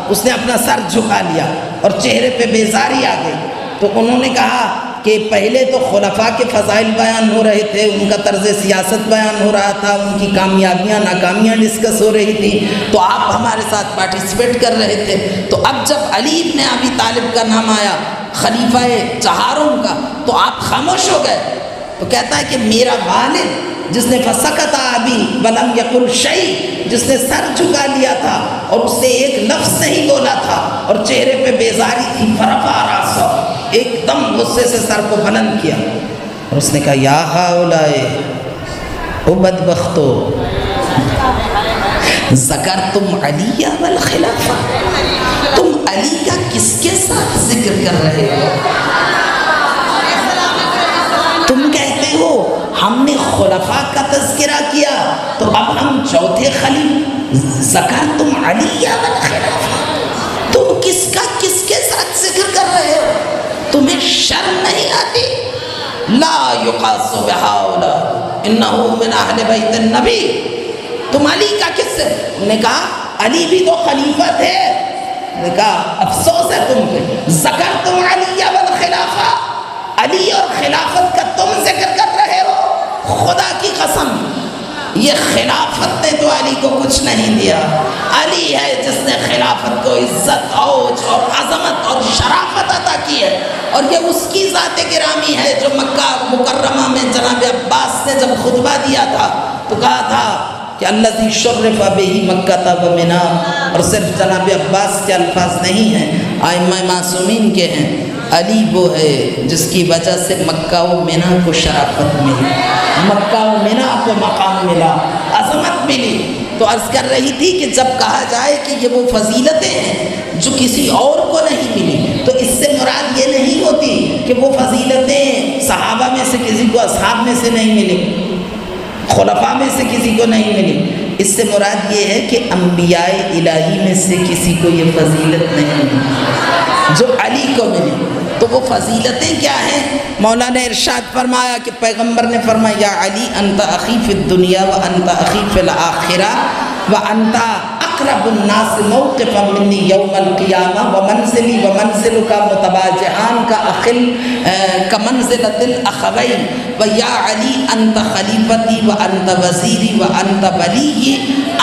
اس نے اپنا سر جھکا لیا اور چہرے پہ بیزاری آ گئی۔ تو انہوں نے کہا کہ پہلے تو خلفاء کے فضائل بیان ہو رہے تھے، ان کا طرز سیاست بیان ہو رہا تھا، ان کی کامیابیاں ناکامیاں ڈسکس ہو رہی تھی، تو آپ ہمارے ساتھ پارٹیسپیٹ کر رہے تھے۔ تو اب جب علی ابن ابی طالب کا نام آیا خلیفہ چہاروں کا تو آپ خاموش ہو گئے۔ تو کہتا ہے کہ میرا والد جس نے فسکت ابی ولم یقل شیء، جس نے سر جھکا لیا تھا اور اس نے ایک لفظ نہیں بولا تھا اور چہرے پہ بیزاری تھی، فرفع راسہ، ایک دم غصے سے سر کو بلند کیا اور اس نے کہا یا ہؤلاء او بدبختو ذکرتم علی والخلافہ، تم علی کا کس کے ساتھ ذکر کر رہے ہو؟ تم کہتے ہو ہم نے خلفاء کا تذکرہ کیا تو اب ہم چوتھے خلیفہ، ذکرتم علی والخلافہ، تم کس کا کس کے ساتھ ذکر کر رہے ہو؟ تمہیں شرم نہیں آتی؟ لا یقاس بہؤلاء انہ من اہل بیت النبی، تم علی کا کس سے؟ انہوں نے کہا علی بھی تو خلیفہ تھے۔ انہوں نے کہا افسوس ہے تم پہ، ذکرتم علی والخلافہ، علی اور خلافت کا تم ذکر کر رہے ہو؟ خدا کی قسم یہ خلافت نے تو علی کو کچھ نہیں دیا، علی ہے جس نے خلافت کو عزت، اوج اور عظمت اور شرافت عطا کی ہے، اور یہ اس کی ذات گرامی ہے جو مکہ مکرمہ میں جناب عباس نے جب خطبہ دیا تھا تو کہا تھا کہ الذی شرف بہ مکہ و منی، اور صرف جناب عباس کے الفاظ نہیں ہیں، ائمہ معصومین کے ہیں، علی وہ ہے جس کی وجہ سے مکہ و منی کو شرافت ملی، مکہ و منی کو مقام ملا، عظمت ملی۔ تو عرض کر رہی تھی کہ جب کہا جائے کہ یہ وہ فضیلتیں ہیں جو کسی اور کو نہیں ملی، تو اس سے مراد یہ نہیں ہوتی کہ وہ فضیلتیں صحابہ میں سے کسی کو، اصحاب میں سے نہیں ملی، خلفاء میں سے کسی کو نہیں ملی، اس سے مراد یہ ہے کہ انبیاء الہی میں سے کسی کو یہ فضیلت نہیں ملی جو علی کو ملی۔ تو وہ فضیلتیں کیا ہیں؟ مولا نے ارشاد فرمایا کہ پیغمبر نے فرمایا یا علی انت اخی فی الدنیا و انت اخی فی الآخرہ و انت اقرب الناس موقفا منی یوم القیامہ و منزلی و منزلک متواجہان کا منزلۃ الاخوین و یا علی انت خلیفتی و انت وزیری و انت ولی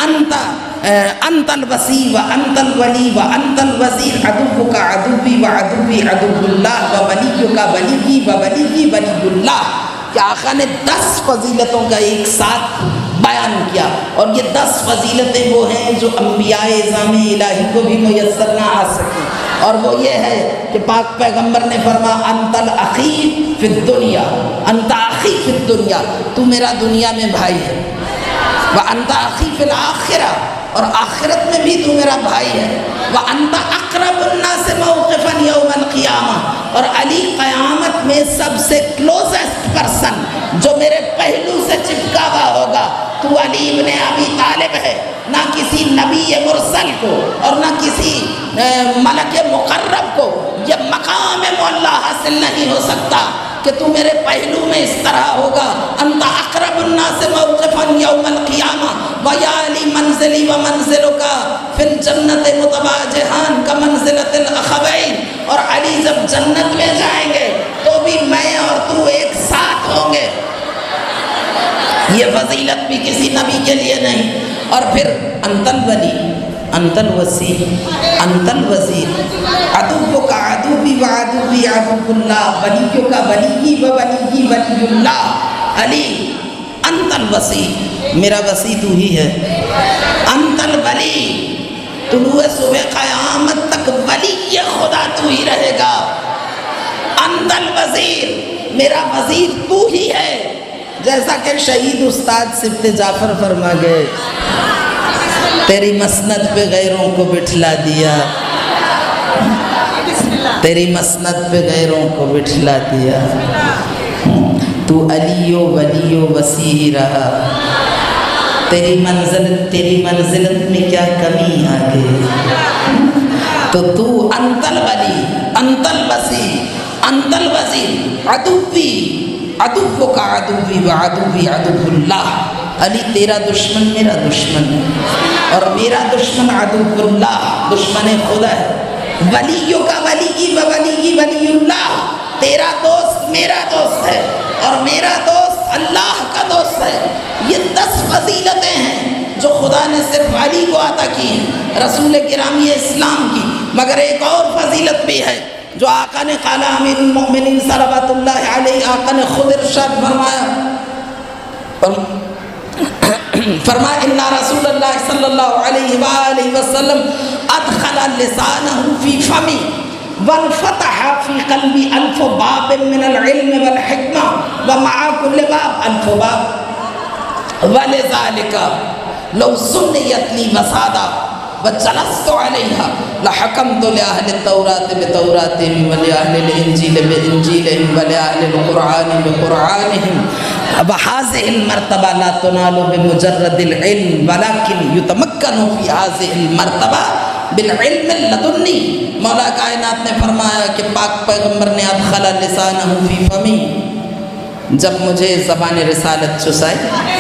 انت الوسی و انت الولی و انت الوزیر عدوک عدوی و عدوی عدو اللہ و ولیک ولی و ولی ولی اللہ۔ کہ آقا نے 10 فضیلتوں کا ایک ساتھ بیان کیا، اور یہ 10 فضیلتیں وہ ہیں جو انبیاء اعظام الہی کو بھی میسر نہ آ سکیں، اور وہ یہ ہے کہ پاک پیغمبر نے فرمایا انت الاخی فی الدنیا، انت اخی فی الدنیا، تو میرا دنیا میں بھائی ہے، وانت اخی فی الآخرہ، اور آخرت میں بھی تو میرا بھائی ہے، وانت اقرب الناس موقفا یوم القیامہ، اور علی قیامت میں سب سے کلوزسٹ پرسن جو میرے پہلو سے چپکا ہوا ہوگا تو علی ابن ابی طالب ہے، نہ کسی نبی مرسل کو اور نہ کسی ملک مقرب کو یہ مقام معلیٰ حاصل نہیں ہو سکتا کہ تو میرے پہلو میں اس طرح ہوگا، انت اقرب الناس موقفا یوم القیامہ ویا علی منزلی و منزلک فی الجنت متواجہان کا منزلۃ الاخوین، اور علی جب جنت میں جائیں گے تو بھی میں اور تو ایک ساتھ ہوں گے۔ یہ فضیلت بھی کسی نبی کے لیے نہیں۔ اور پھر انت الولی انت الوسی انت الوزیر عدوک عدوی و عدوی عدو اللہ ولیک ولی و ولی ولی اللہ۔ علی انت الوسی، میرا وسی تو ہی ہے، انت الولی، طلوع صبح قیامت تک ولی خدا تو ہی رہے گا، انت الوزیر، میرا وزیر تو ہی ہے، جیسا کہ شہید استاد سبط جعفر فرما گئے تیری مسند پہ غیروں کو بٹھلا دیا، تیری مسند پہ غیروں کو بٹھلا دیا، تو علی و ولی و وسیع ہی رہا، تیری منزلت میں کیا کمی آ گئی، تو انت الولی انت الوسیع انت الوزیر عدوی عدوک عدوی و عدوی عدو اللہ۔ علی تیرا دشمن میرا دشمن ہے اور میرا دشمن عدو اللہ دشمن خدا ہے، ولیوں کا ولی و ولی ولی اللہ، تیرا دوست میرا دوست ہے اور میرا دوست اللہ کا دوست ہے۔ یہ 10 فضیلتیں ہیں جو خدا نے صرف علی کو عطا کی ہیں، رسول گرامی اسلام کی۔ مگر ایک اور فضیلت بھی ہے جو آقا نے قال امیر المؤمنین صلوات اللہ علیہ، آقا نے خود ارشاد فرمایا، فرمایا ان رسول اللہ صلی اللہ علیہ وآلہ وسلم ادخل لسانہ فی فمی وانفتح فی قلبی 1000 باب من العلم والحکمہ ومع کل باب 1000 باب ولذالک لو سنیت لی وسادہ وجلست علیہا لحکمت لأہل التوراة بتوراتهم ولأہل الانجیل بانجیلهم ولأہل القرآن بقرآنهم وهذه المرتبہ لا تنال بمجرد العلم ولكن يتمكن في هذه المرتبہ بالعلم اللدنی۔ مولا کائنات نے فرمایا کہ پاک پیغمبر نے ادخل لسانہ فی فمی، جب مجھے زبان رسالت چسائی،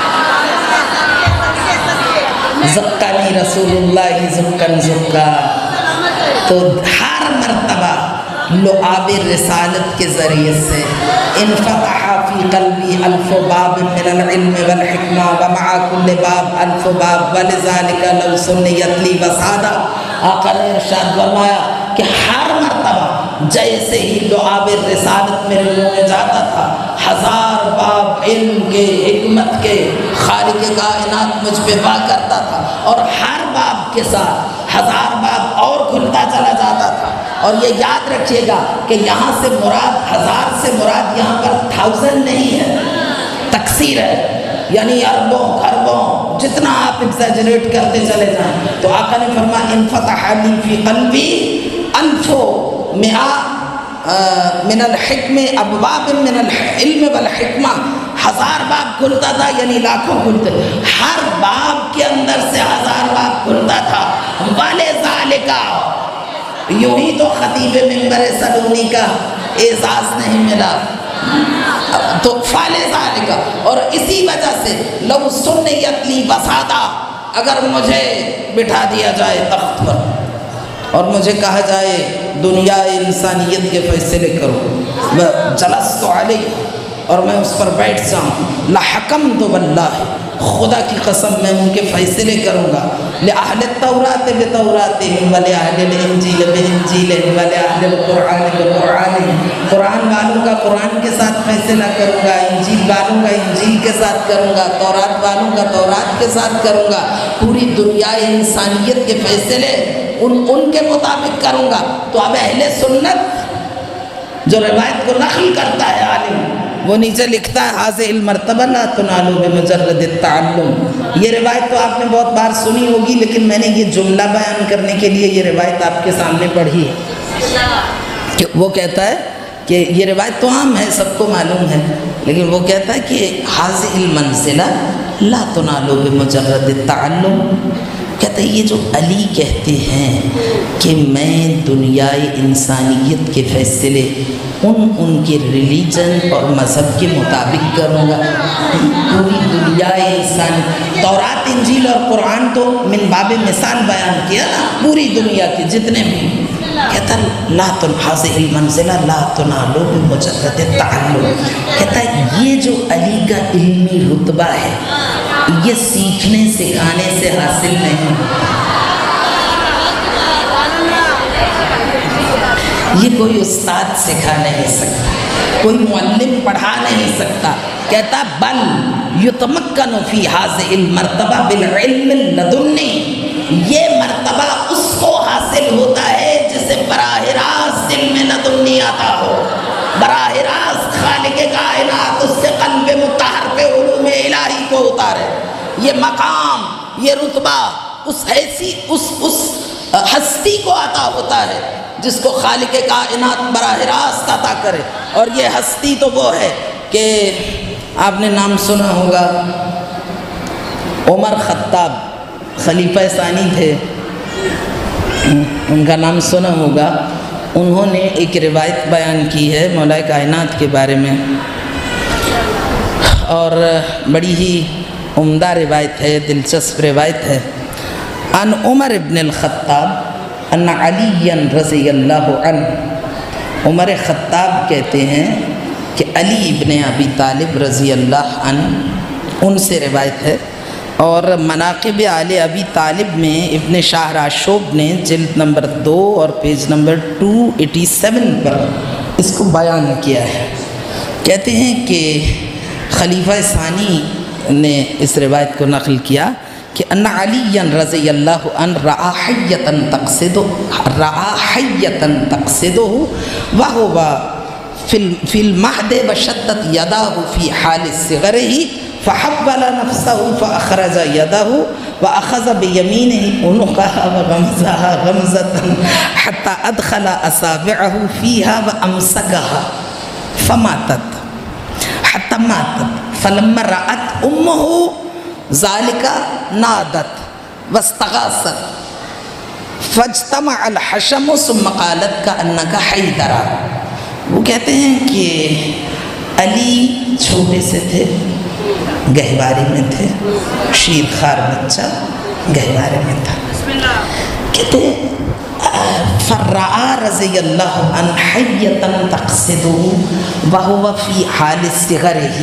زکانی رسول اللہ زکن زکا، تو ہر مرتبہ لعاب رسالت کے ذریعے سے انفتح فی قلبی 1000 باب من العلم والحکمہ ومع کل باب 1000 باب ولذالک لو سنیت لی وسادہ۔ آقا نے ارشاد فرمایا کہ ہر مرتبہ جیسے ہی لعاب رسالت میرے منہ میں جاتا تھا، 1000 باب علم کے حکمت کے خالق کائنات مجھ پہ وا کرتا تھا، اور ہر باب کے ساتھ 1000 باب اور کھلتا چلا جاتا تھا۔ اور یہ یاد رکھیے گا کہ یہاں سے مراد 1000 سے مراد یہاں پر 1000 نہیں ہے، تکثیر ہے، یعنی اربوں خربوں جتنا آپ ایگزیجریٹ کرتے چلے جائیں۔ تو آقا نے فرمایا انفتح لی فی قلبی 1000 من الحکم ابواب من العلم والحکمہ، 1000 باب کھلتا تھا، یعنی لاکھوں کھلتے، ہر باب کے اندر سے 1000 باب کھلتا تھا۔ وَلِذَالِكَ، یوں ہی تو خطیب منبر سلونی کا اعزاز نہیں ملا، تو فَلِذَالِكَ، اور اسی وجہ سے لو سنیت لی وسادہ، اگر مجھے بٹھا دیا جائے تخت پر اور مجھے کہا جائے دنیا انسانیت کے فیصلے کرو، جلست علیہ، اور میں اس پر بیٹھ جاؤں، لحکمت واللہ، خدا کی قسم میں ان کے فیصلے کروں گا، لأہل التوراۃ بتوراتہم ولأہل الانجیل بانجیلہم ولأہل القرآن بقرآنہم، قرآن والوں کا قرآن کے ساتھ فیصلہ کروں گا، انجیل والوں کا انجیل کے ساتھ کروں گا، تورات والوں کا تورات کے ساتھ کروں گا، پوری دنیا انسانیت کے فیصلے ان کے مطابق کروں گا۔ تو اب اہل سنت جو روایت کو نقل کرتا ہے عالم، وہ نیچے لکھتا ہے حاذہ المرتبہ لا تنال بمجرد التعلم۔ یہ روایت تو آپ نے بہت بار سنی ہوگی، لیکن میں نے یہ جملہ بیان کرنے کے لیے یہ روایت آپ کے سامنے پڑھی ہے کہ وہ کہتا ہے کہ یہ روایت تو عام ہے، سب کو معلوم ہے، لیکن وہ کہتا ہے کہ حاذہ المنزلہ لا تنال بمجرد التعلم، کہتا ہے یہ جو علی کہتے ہیں کہ میں دنیائے انسانیت کے فیصلے ان کے ریلیجن اور مذہب کے مطابق کروں گا، پوری دنیائے انسانی، تورات انجیل اور قرآن تو من باب مثال بیان کیا نا، پوری دنیا کے جتنے بھی، کہتا لا حاذہ المنزلہ لا تنال بمجرد التعلم، کہتا ہے یہ جو علی کا علمی رتبہ ہے یہ سیکھنے سکھانے سے حاصل نہیں، یہ کوئی استاد سکھا نہیں سکتا، کوئی معلم پڑھا نہیں سکتا، کہتا بل یتمکن فی حاذہ المرتبہ بالعلم اللدنی، یہ مرتبہ اس کو حاصل ہوتا ہے جسے براہ راست علم لدنی آتا ہو، براہ راست خالق کائنات اس سے قلب مطہر پہ علوم الہی کو اتارے۔ یہ مقام، یہ رتبہ اس ہستی کو عطا ہوتا ہے جس کو خالق کائنات براہ راست عطا کرے، اور یہ ہستی تو وہ ہے کہ آپ نے نام سنا ہوگا، عمر خطاب خلیفہ ثانی تھے، ان کا نام سنا ہوگا، انہوں نے ایک روایت بیان کی ہے مولا کائنات کے بارے میں، اور بڑی ہی عمدہ روایت ہے، دلچسپ روایت ہے۔ ان عمر ابن الخطاب ان علی رضی اللہ عنہ، عمر خطاب کہتے ہیں کہ علی ابن ابی طالب رضی اللہ عنہ ان سے روایت ہے، اور مناقب آل ابی طالب میں ابن شاہراشوب نے جلد نمبر 2 اور پیج نمبر 287 پر اس کو بیان کیا ہے۔ کہتے ہیں کہ خلیفہ ثانی نے اس روایت کو نقل کیا کہ ان علی رضی اللہ عنہ رأى حیۃ تقصدہ وہو فی المہد وشدت یداہ فی حال صغرہ فحول نفسہ فاخرج یدہ واخذ بیمینہ عنقها وغمزها غمزة حتی ادخل اصابعہ فیہا وامسکها فماتت حتی ماتت فلما رأت امہ ذالک نادت واستغاثت فاجتمع الحشم ثم قالت کأنک حیدر۔ وہ کہتے ہیں کہ علی چھوٹے سے تھے، گہوارے میں تھے، شیرخوار بچہ گہوارے میں تھا۔ کہتے ہیں فرعا رضی اللہ عنہ حیۃ تقصدہ وہو فی حال صغرہ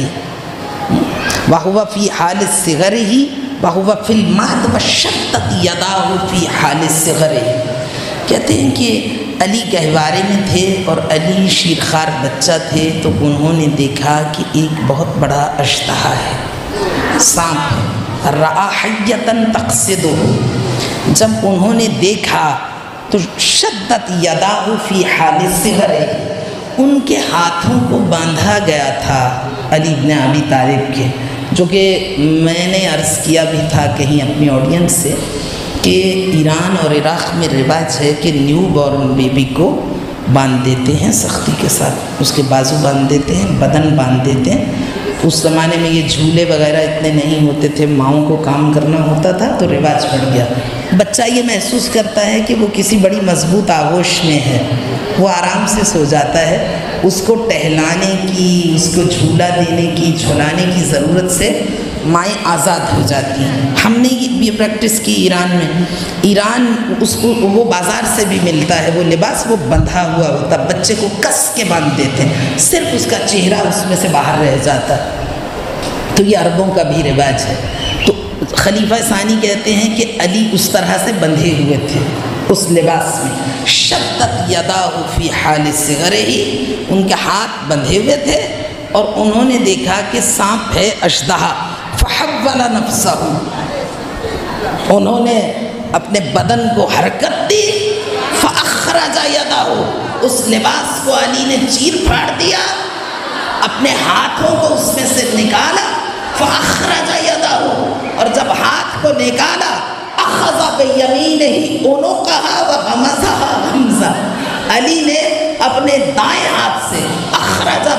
وہو فی حال صغرہ وہو فی المہد وشدت یداہ فی حال صغرہ۔ کہتے ہیں کہ علی گہوارے میں تھے اور علی شیرخوار بچہ تھے، تو انہوں نے دیکھا کہ ایک بہت بڑا اشتہا ہے، سانپ ہے، رأى حیۃ تقصدہ۔ جب انہوں نے دیکھا تو شدت یداہ فی حال صغرہ، ان کے ہاتھوں کو باندھا گیا تھا علی ابن ابی طالب کے، جو کہ میں نے عرض کیا بھی تھا کہیں اپنی آڈینس سے کہ ایران اور عراق میں رواج ہے کہ نیو بورن بیبی کو باندھ دیتے ہیں سختی کے ساتھ، اس کے بازو باندھ دیتے ہیں، بدن باندھ دیتے ہیں۔ اس زمانے میں یہ جھولے وغیرہ اتنے نہیں ہوتے تھے، ماؤں کو کام کرنا ہوتا تھا تو رواج پڑ گیا۔ بچہ یہ محسوس کرتا ہے کہ وہ کسی بڑی مضبوط آغوش میں ہے، وہ آرام سے سو جاتا ہے، اس کو ٹہلانے کی، اس کو جھولا دینے کی، جھولانے کی ضرورت سے مائیں آزاد ہو جاتی ہیں۔ ہم نے یہ پریکٹس کی ایران میں، ایران اس کو وہ بازار سے بھی ملتا ہے وہ لباس، وہ بندھا ہوا ہوتا، بچے کو کس کے باندھ دیتے ہیں، صرف اس کا چہرہ اس میں سے باہر رہ جاتا ہے۔ تو یہ عربوں کا بھی رواج ہے۔ تو خلیفہ ثانی کہتے ہیں کہ علی اس طرح سے بندھے ہوئے تھے اس لباس میں، شدت یداہ فی حال صغرہ، ان کے ہاتھ بندھے ہوئے تھے اور انہوں نے دیکھا کہ سانپ ہے اشدہا، فحول نفسہ، انہوں نے اپنے بدن کو حرکت دی، فاخرج یدہ، اس لباس کو علی نے چیر پھاڑ دیا، اپنے ہاتھوں کو اس میں سے نکالا، فاخرج یدہ، اور جب ہاتھ کو نکالا، اخذ بیمینہ عنقها وغمزها غمزہ، علی نے اپنے دائیں ہاتھ سے اخذ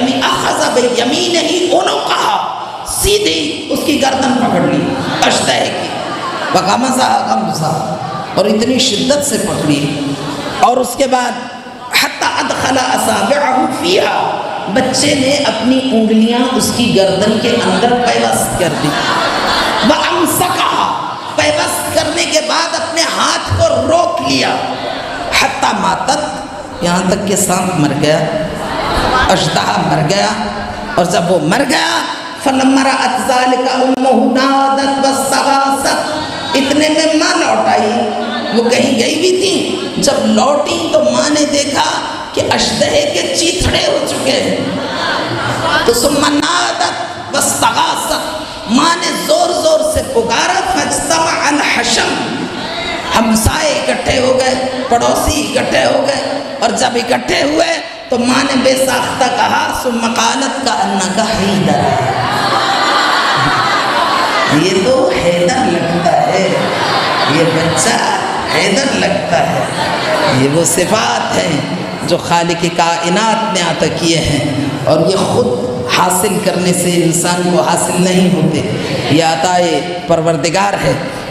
بیمینہ عنقها، سیدھی اس کی گردن پکڑ لی اشتہے کی، وغمزها غمزہ، اور اتنی شدت سے پکڑی، اور اس کے بعد حتی ادخل اصابعہ فیہا، بچے نے اپنی انگلیاں اس کی گردن کے اندر پیوست کر دی، وامسکہا، پیوست کرنے کے بعد اپنے ہاتھ کو روک لیا، حتی ماتت، یہاں تک کہ سانپ مر گیا، اشدہا مر گیا، اور جب وہ مر گیا فلما رأت ذالک امہ نادت واستغاثت، اتنے میں ماں لوٹ آئی، وہ کہیں گئی بھی تھی، جب لوٹی تو ماں نے دیکھا کہ اشدہے کے چیتھڑے ہو چکے ہیں، تو ثم نادت واستغاثت، ماں نے زور زور سے پکارا، فاجتمع الحشم، ہمسائے اکٹھے ہو گئے، پڑوسی اکٹھے ہو گئے، اور جب اکٹھے ہوئے تو ماں نے بے ساختہ کہا، ثم قالت کأنک حیدر، یہ تو حیدر لگتا ہے، یہ بچہ حیدر لگتا ہے۔ یہ وہ صفات ہیں جو خالق کائنات نے عطا کیے ہیں، اور یہ خود حاصل کرنے سے انسان کو حاصل نہیں ہوتے، یہ عطائے پروردگار ہے۔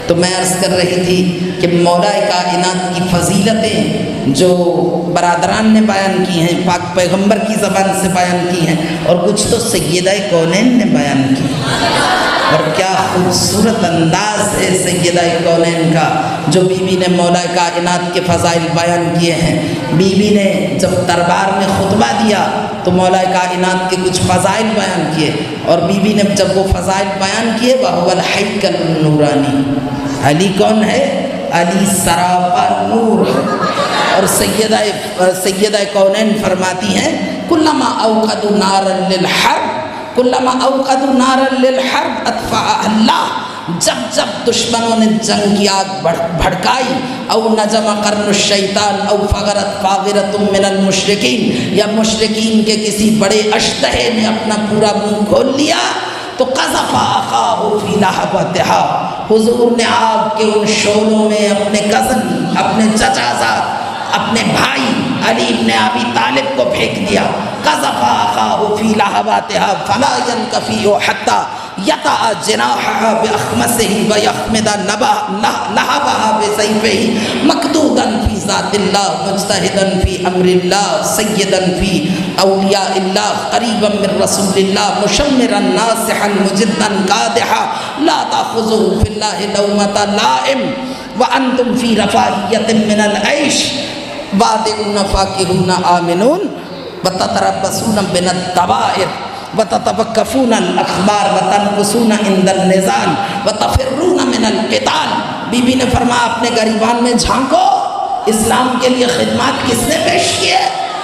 تو میں عرض کر رہی تھی کہ مولا کائنات کی فضیلتیں جو برادران نے بیان کی ہیں، پاک پیغمبر کی زبان سے بیان کی ہیں، اور کچھ تو سیدہ کونین نے بیان کی، اور کیا خوبصورت انداز ہے سیدہ کونین کا، جو بی بی نے مولا کائنات کے فضائل بیان کیے ہیں۔ بی بی نے جب دربار میں خطبہ دیا تو مولا کائنات کے کچھ فضائل بیان کیے، اور بی بی نے جب وہ فضائل بیان کیے وَهُوَ الْحَيْكَلُ النُّورَانِي، علی کون ہے؟ علی سراپا نور ہے۔ اور سیدہ کونین فرماتی ہیں کلما اوقدوا نارا للحرب کلما اوقدوا نارا للحرب اطفأها اللہ، جب جب دشمنوں نے جنگ کی آگ بھڑکائی، او نجم قرن الشیطان او فغرت فاغرۃ من المشرکین، یا مشرکین کے کسی بڑے اشتہے نے اپنا پورا منہ کھول لیا، تو قذف اخاہ فی لہبتہا، حضور نے آگ کے ان شعلوں میں اپنے کزن، اپنے چچا زاد، اپنے بھائی علی بن ابی طالب کو پھینک دیا۔ قذف اخاہ فی لہبتہا فلا ینکفی حتی یطأ جناحہا باخمصہ ویخمد لہبہا بسیفہ، مقدودا فی ذات اللہ، مجتہدا فی امر اللہ، سیدا فی اولیاء اللہ، قریبا من رسول اللہ، مشمرا ناصحا مجدا قادحا، لا تأخذہ فی اللہ لومۃ لائم وانتم فی رفاہیۃ من العیش، بادئون فاکہون آمنون وتتربصون بنا الدوائر وتتوقفون الاخبار وتنقصون عند النزال وتفرون من القتال۔ بی بی نے فرمایا اپنے گریبان میں جھانکو، اسلام کے لیے خدمات کس نے پیش کیے؟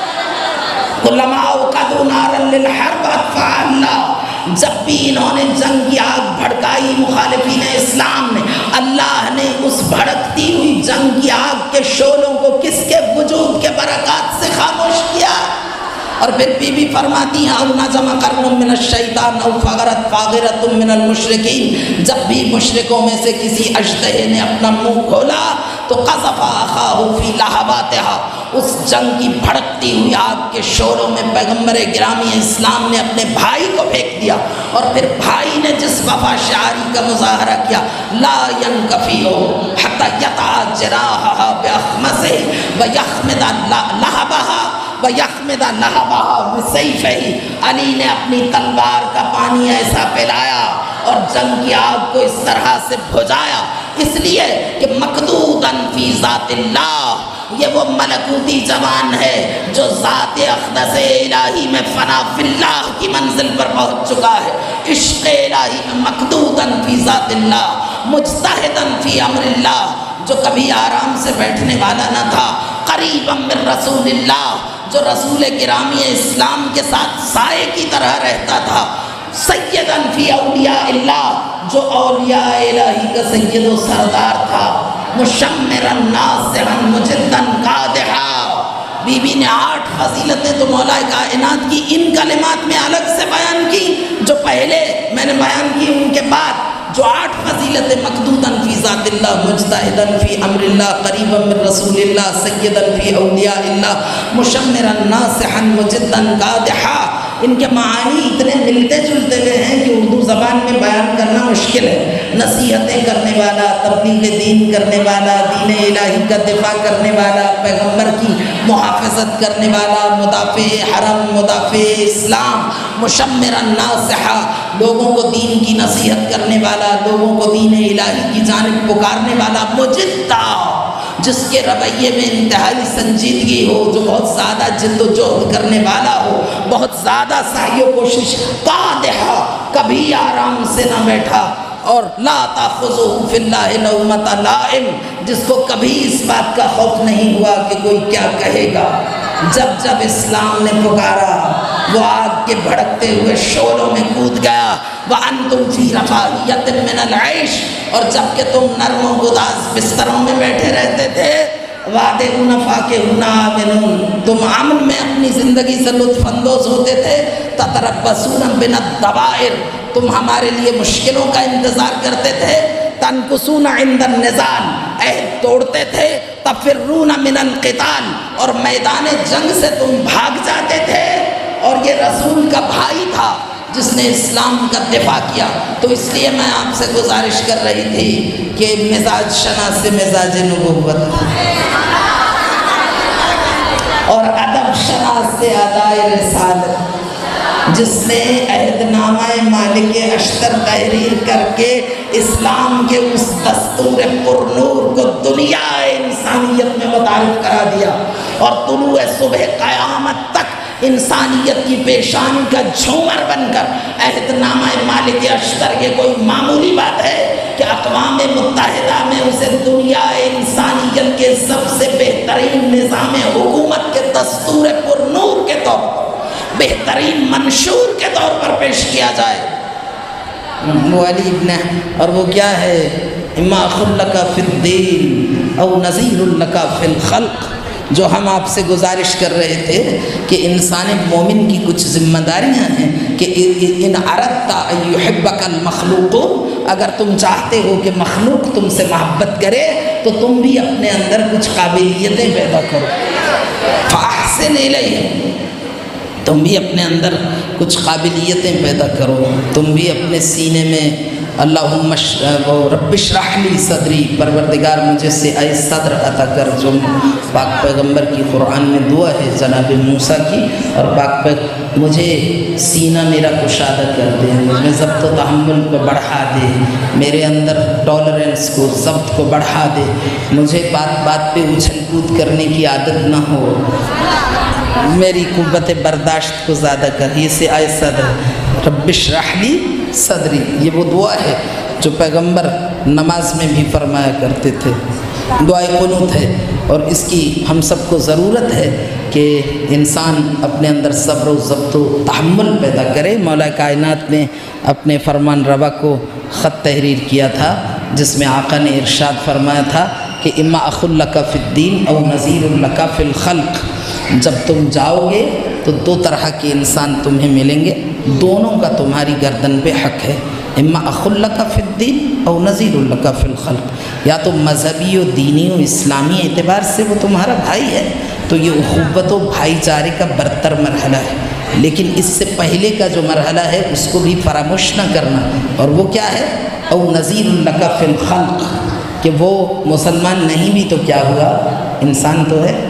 کلما اوقدوا نارا للحرب اطفأها اللہ، جب بھی انہوں نے جنگ کی آگ بھڑکائی مخالفین اسلام نے، اللہ نے اس بھڑکتی ہوئی جنگ کی آگ کے شعلوں کو کس کے وجود کے برکات سے خاموش کیا؟ اور پھر بی بی فرماتی ہیں او نجم قرن من الشیطان او فغرت فاغرۃ من المشرکین، جب بھی مشرکوں میں سے کسی اشتہے نے اپنا منہ کھولا تو قذف اخاہ فی لہبتہا، اس جنگ کی بھڑکتی ہوئی آگ کے شعلوں میں پیغمبر گرامی اسلام نے اپنے بھائی کو پھینک دیا، اور پھر بھائی نے جس وفا شعاری کا مظاہرہ کیا، لا ینکفی حتی یطأ جراحہا باخمصہ ویخمد لہبہا وَيَخْمِدَ لَهَبَهَا بِسَيْفِهِ، علی نے اپنی تلوار کا پانی ایسا پلایا اور جنگ کی آگ کو اس طرح سے بھجایا، اس لیے کہ مقدوداً فی ذات اللہ، یہ وہ ملکوتی جوان ہے جو ذات اقدس الہی میں فنا فی اللہ کی منزل پر پہنچ چکا ہے، عشق الہی میں مقدوداً فی ذات اللہ، مجتہداً فی امر اللہ، جو کبھی آرام سے بیٹھنے والا نہ تھا، قریبا من رسول اللہ، جو رسول گرامی اسلام کے ساتھ سائے کی طرح رہتا تھا، سیداً فی اولیاء اللہ، جو اولیاء الہی کا سید و سردار تھا، مشمرا ناصحا مجدا قادحا۔ بی بی نے 8 فضیلتیں تو مولا کائنات کی ان کلمات میں الگ سے بیان کی جو پہلے میں نے بیان کی، ان کے بعد جو 8 فضیلتیں مقدوداً فی ذات اللہ، مجتہداً فی امر اللہ، قریبا من رسول اللہ، سیداً فی اولیاء اللہ، مشمرا ناصحا مجدا قادحا، ان کے معانی اتنے ملتے جلتے ہوئے ہیں کہ اردو زبان میں بیان کرنا مشکل ہے۔ نصیحتیں کرنے والا، تبلیغ دین کرنے والا، دین الہی کا دفاع کرنے والا، پیغمبر کی محافظت کرنے والا، مدافع حرم، مدافع اسلام، مشمرا ناصحا، لوگوں کو دین کی نصیحت کرنے والا، لوگوں کو دین الہی کی جانب پکارنے والا، مجدہ، جس کے رویے میں انتہائی سنجیدگی ہو، جو بہت زیادہ جد و جہد کرنے والا ہو، بہت زیادہ سعی و کوشش، قادحا، کبھی آرام سے نہ بیٹھا، اور لا تأخذہ فی اللہ لومۃ لائم، جس کو کبھی اس بات کا خوف نہیں ہوا کہ کوئی کیا کہے گا۔ جب جب اسلام نے پکارا وہ آگ کے بھڑکتے ہوئے شعلوں میں کود گیا، وَأَنْتُمْ فِي رَفَاهِيَةٍ مِّنَ الْعَيْشِ، اور جب کہ تم نرم و گداز بستروں میں بیٹھے رہتے تھے، وَادِعُونَ فَاكِهُونَ آمِنُونَ، تم امن میں اپنی زندگی سے لطف اندوز ہوتے تھے، تَتَرَبَّصُونَ بِنَا الدَّوَائِرِ، تم ہمارے لیے مشکلوں کا انتظار کرتے تھے، تنقصون عند النزال، عہد توڑتے تھے، تفرون من القتال، اور میدان جنگ سے تم بھاگ جاتے تھے، اور یہ رسول کا بھائی تھا، جس نے اسلام کا دفاع کیا. تو اس لیے میں آپ سے گزارش کر رہی تھی کہ مزاج شناس مزاج نبوت اور ادب شناس سے ادائے رسالت، جس نے عہد نامہ مالک اشتر تحریر کر کے اسلام کے اس دستور پر نور کو دنیا انسانیت میں متعارف کرا دیا، اور طلوع صبح قیامت تک انسانیت کی پیشانی کا جھومر بن کر عہد نامہ مالک اشتر، یہ کوئی معمولی بات ہے کہ اقوام متحدہ میں اسے دنیا انسانیت کے سب سے بہترین نظام حکومت کے دستور پر نور کے طور پر، بہترین منشور کے طور پر پیش کیا جائے. وہ علی ابن، اور وہ کیا ہے؟ اما اخ لک فی الدین او نذیر لک فی الخلق. جو ہم آپ سے گزارش کر رہے تھے کہ انسان مومن کی کچھ ذمہ داریاں ہیں کہ ان اردت ان یحبک المخلوق، اگر تم چاہتے ہو کہ مخلوق تم سے محبت کرے تو تم بھی اپنے اندر کچھ قابلیتیں پیدا کرو. فاحسن الیہم، تم بھی اپنے اندر کچھ قابلیتیں پیدا کرو. تم بھی اپنے سینے میں اللہم رب اشرح لی صدری، پروردگار مجھے سے اے صدر عطا کر، جو پاک پیغمبر کی قرآن میں دعا ہے جناب موسیٰ کی. اور پاک مجھے سینہ میرا کشادہ کر دے، مجھے ضبط و تحمل کو بڑھا دے، میرے اندر ٹالرنس کو، ضبط کو بڑھا دے، مجھے بات بات پہ اچھل کود کرنے کی عادت نہ ہو، میری قوت برداشت کو زیادہ کر. یہ سے آئے صدر رب اشرح لی صدری، یہ وہ دعا ہے جو پیغمبر نماز میں بھی فرمایا کرتے تھے. دعائے قنوت ہے، اور اس کی ہم سب کو ضرورت ہے کہ انسان اپنے اندر صبر و ضبط و تحمل پیدا کرے. مولا کائنات نے اپنے فرمان روا کو خط تحریر کیا تھا جس میں آقا نے ارشاد فرمایا تھا کہ اما اخ لک فی الدین او نذیر لک فی الخلق. جب تم جاؤ گے تو دو طرح کے انسان تمہیں ملیں گے، دونوں کا تمہاری گردن پہ حق ہے. اما اخ لک فی الدین او نذیر لک فی الخلق، یا تو مذہبی و دینی و اسلامی اعتبار سے وہ تمہارا بھائی ہے تو یہ اخوت و بھائی چارے کا برتر مرحلہ ہے، لیکن اس سے پہلے کا جو مرحلہ ہے اس کو بھی فراموش نہ کرنا. اور وہ کیا ہے؟ او نذیر لک فی الخلق، کہ وہ مسلمان نہیں بھی تو کیا ہوا، انسان تو ہے.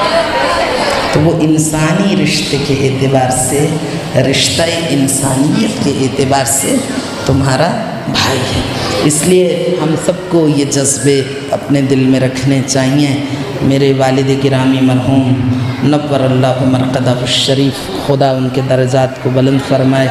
تو وہ انسانی رشتے کے اعتبار سے، رشتہ انسانیت کے اعتبار سے تمہارا بھائی ہے. اس لیے ہم سب کو یہ جذبے اپنے دل میں رکھنے چاہیے. میرے والد گرامی مرحوم نور اللہ مرقدہ الشریف، خدا ان کے درجات کو بلند فرمائے،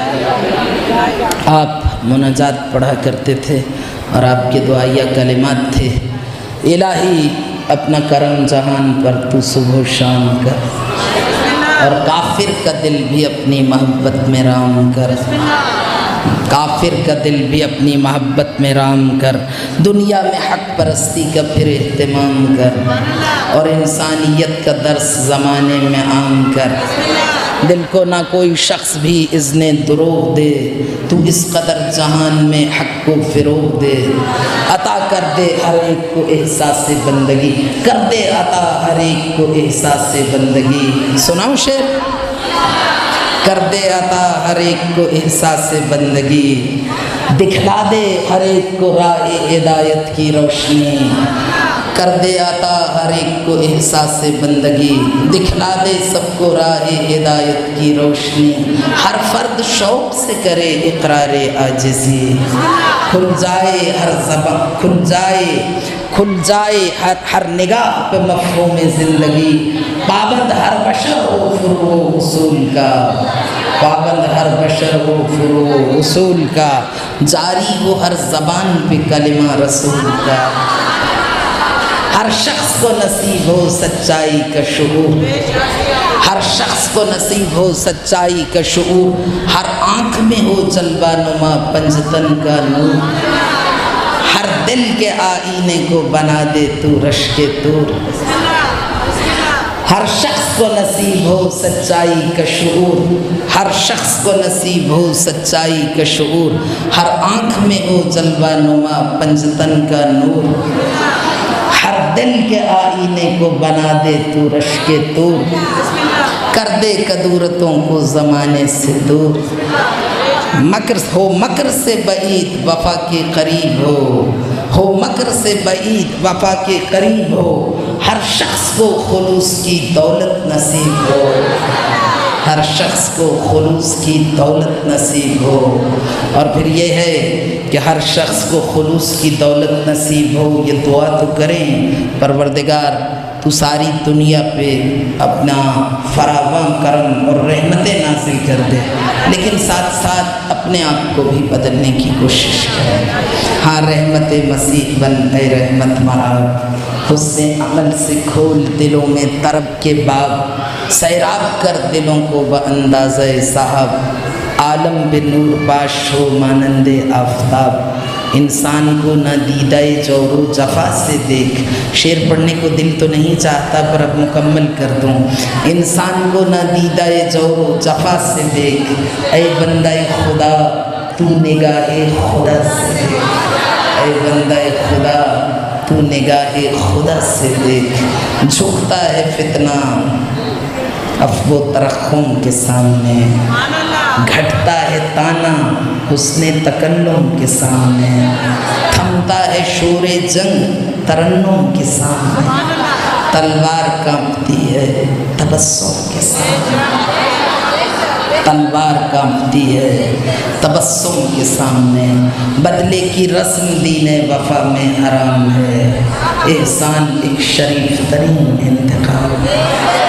آپ مناجات پڑھا کرتے تھے اور آپ کے دعائیہ کلمات تھے: الہی اپنا کرم جہان پر تو صبح و شام کر، اور کافر کا دل بھی اپنی محبت میں رام کر، کافر کا دل بھی اپنی محبت میں رام کر، دنیا میں حق پرستی کا پھر اہتمام کر، اور انسانیت کا درس زمانے میں عام کر. دل کو نہ کوئی شخص بھی اذن دروغ دے، تو اس قدر جہان میں حق کو فروغ دے. عطا کر دے ہر ایک کو احساس بندگی، کر دے عطا ہر ایک کو احساس بندگی. سناؤ شعر؟ کر دے عطا ہر ایک کو احساس بندگی، دکھلا دے ہر ایک کو راہ ہدایت کی روشنی. کر دے عطا ہر ایک کو احساس بندگی، دکھلا دے سب کو راہ ہدایت کی روشنی. ہر فرد شوق سے کرے اقرار عاجزی، کھل جائے ہر زبان، کھل جائے ہر نگاہ پہ مفہوم زندگی. پابند ہر بشر ہو فروغ اصول کا، پابند ہر بشر ہو فروغ اصول کا، جاری ہو ہر زبان پہ کلمہ رسول کا. ہر شخص کو نصیب ہو سچائی کا شعور، ہر شخص کو نصیب ہو سچائی کا شعور. ہر آنکھ میں ہو جلوہ نما پنجتن کا نور، ہر دل کے آئینے کو بنا دے تو رشک طور. ہر شخص کو نصیب ہو سچائی کا شعور، ہر شخص کو نصیب ہو سچائی کا شعور. ہر آنکھ میں ہو جلوہ نما پنجتن کا نور، ہر دل کے آئینے کو بنا دے تو رشک طور. کر دے کدورتوں کو زمانے سے دور، مکر سے بعید وفا کے قریب ہو مکر سے بعید وفا کے قریب ہو، ہر شخص کو خلوص کی دولت نصیب ہو، ہر شخص کو خلوص کی دولت نصیب ہو۔ اور پھر یہ ہے کہ ہر شخص کو خلوص کی دولت نصیب ہو، یہ دعا تو کریں پروردگار تو ساری دنیا پہ اپنا فراوان کرم اور رحمتیں نازل کر دے، لیکن ساتھ ساتھ اپنے آپ کو بھی بدلنے کی کوشش کریں۔ ہاں رحمت مسیح بن اے رحمت مراب، حسن عمل سے کھول دلوں میں طرب کے باب، سیراب کر دلوں کو باندازہ صاحب، عالم بے نور پاش ہو مانند آفتاب، انسان کو نہ دیدائے جور و جفا سے دیکھ۔ شعر پڑھنے کو دل تو نہیں چاہتا پر اب مکمل کر دوں۔ انسان کو نہ دیدائے جور و جفا سے دیکھ، اے بندہ خدا تو نگاہ خدا سے دیکھ، اے بندہ خدا تو نگاہ خدا سے دیکھ۔ جھکتا ہے فتنہ افو ترخم کے سامنے، گھٹتا ہے تانا حسن تکلم کے سامنے، تھمتا ہے شور جنگ ترنم کے سامنے، تلوار کانپتی ہے تبسم کے سامنے، تلوار کانپتی ہے تبسم کے سامنے، بدلے کی رسم دین وفا میں حرام ہے، احسان ایک شریف ترین انتقام ہے،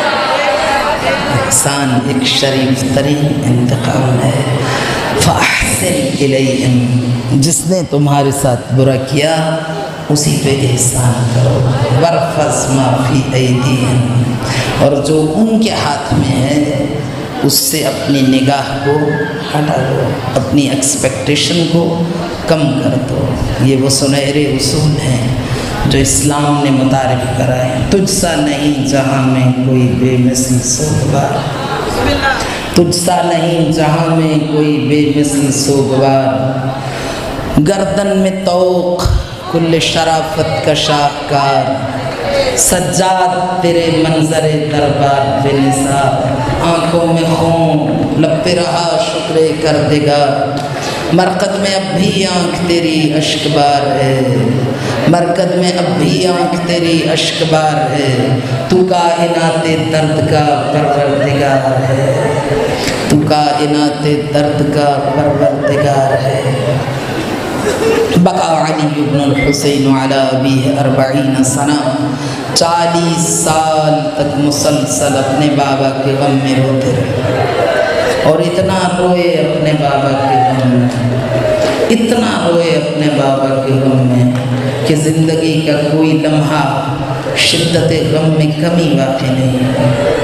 احسان ایک شریف ترین انتقام ہے۔ فَأَحْسِنْ إِلَيْهِمْ، جس نے تمہارے ساتھ برا کیا اسی پہ احسان کرو، وَرْفَضْ مَا فِي أَيْدِيهِمْ، اور جو ان کے ہاتھ میں ہے اس سے اپنی نگاہ کو ہٹا دو، اپنی ایکسپیکٹیشن کو کم کر دو۔ یہ وہ سنہرے اصول ہیں جو اسلام نے متعارف کرائے۔ تجھ سا نہیں جہاں میں کوئی بے مثل سوگوار، تجھ سا نہیں جہاں میں کوئی بے مثل سوگوار، گردن میں طوق کل شرافت کا شاہکار، سجاد تیرے منظر دربار بے نثار، آنکھوں میں خون لب پہ رہا شکر کردگار، مرقد میں اب بھی آنکھ تیری اشک بار ہے، مرقد میں اب بھی آنکھ تیری اشک بار ہے، تو کائنات درد کا پروردگار ہے، تو کائنات درد کا پروردگار ہے۔ بقا علی بن الحسین علی ابیہ 40 سنہ، 40 سال تک مسلسل اپنے بابا کے غم میں روتے رہے، اور اتنا روئے اپنے بابا کے غم میں، اتنا روئے اپنے بابا کے غم میں کہ زندگی کا کوئی لمحہ شدت غم میں کمی واقع نہیں۔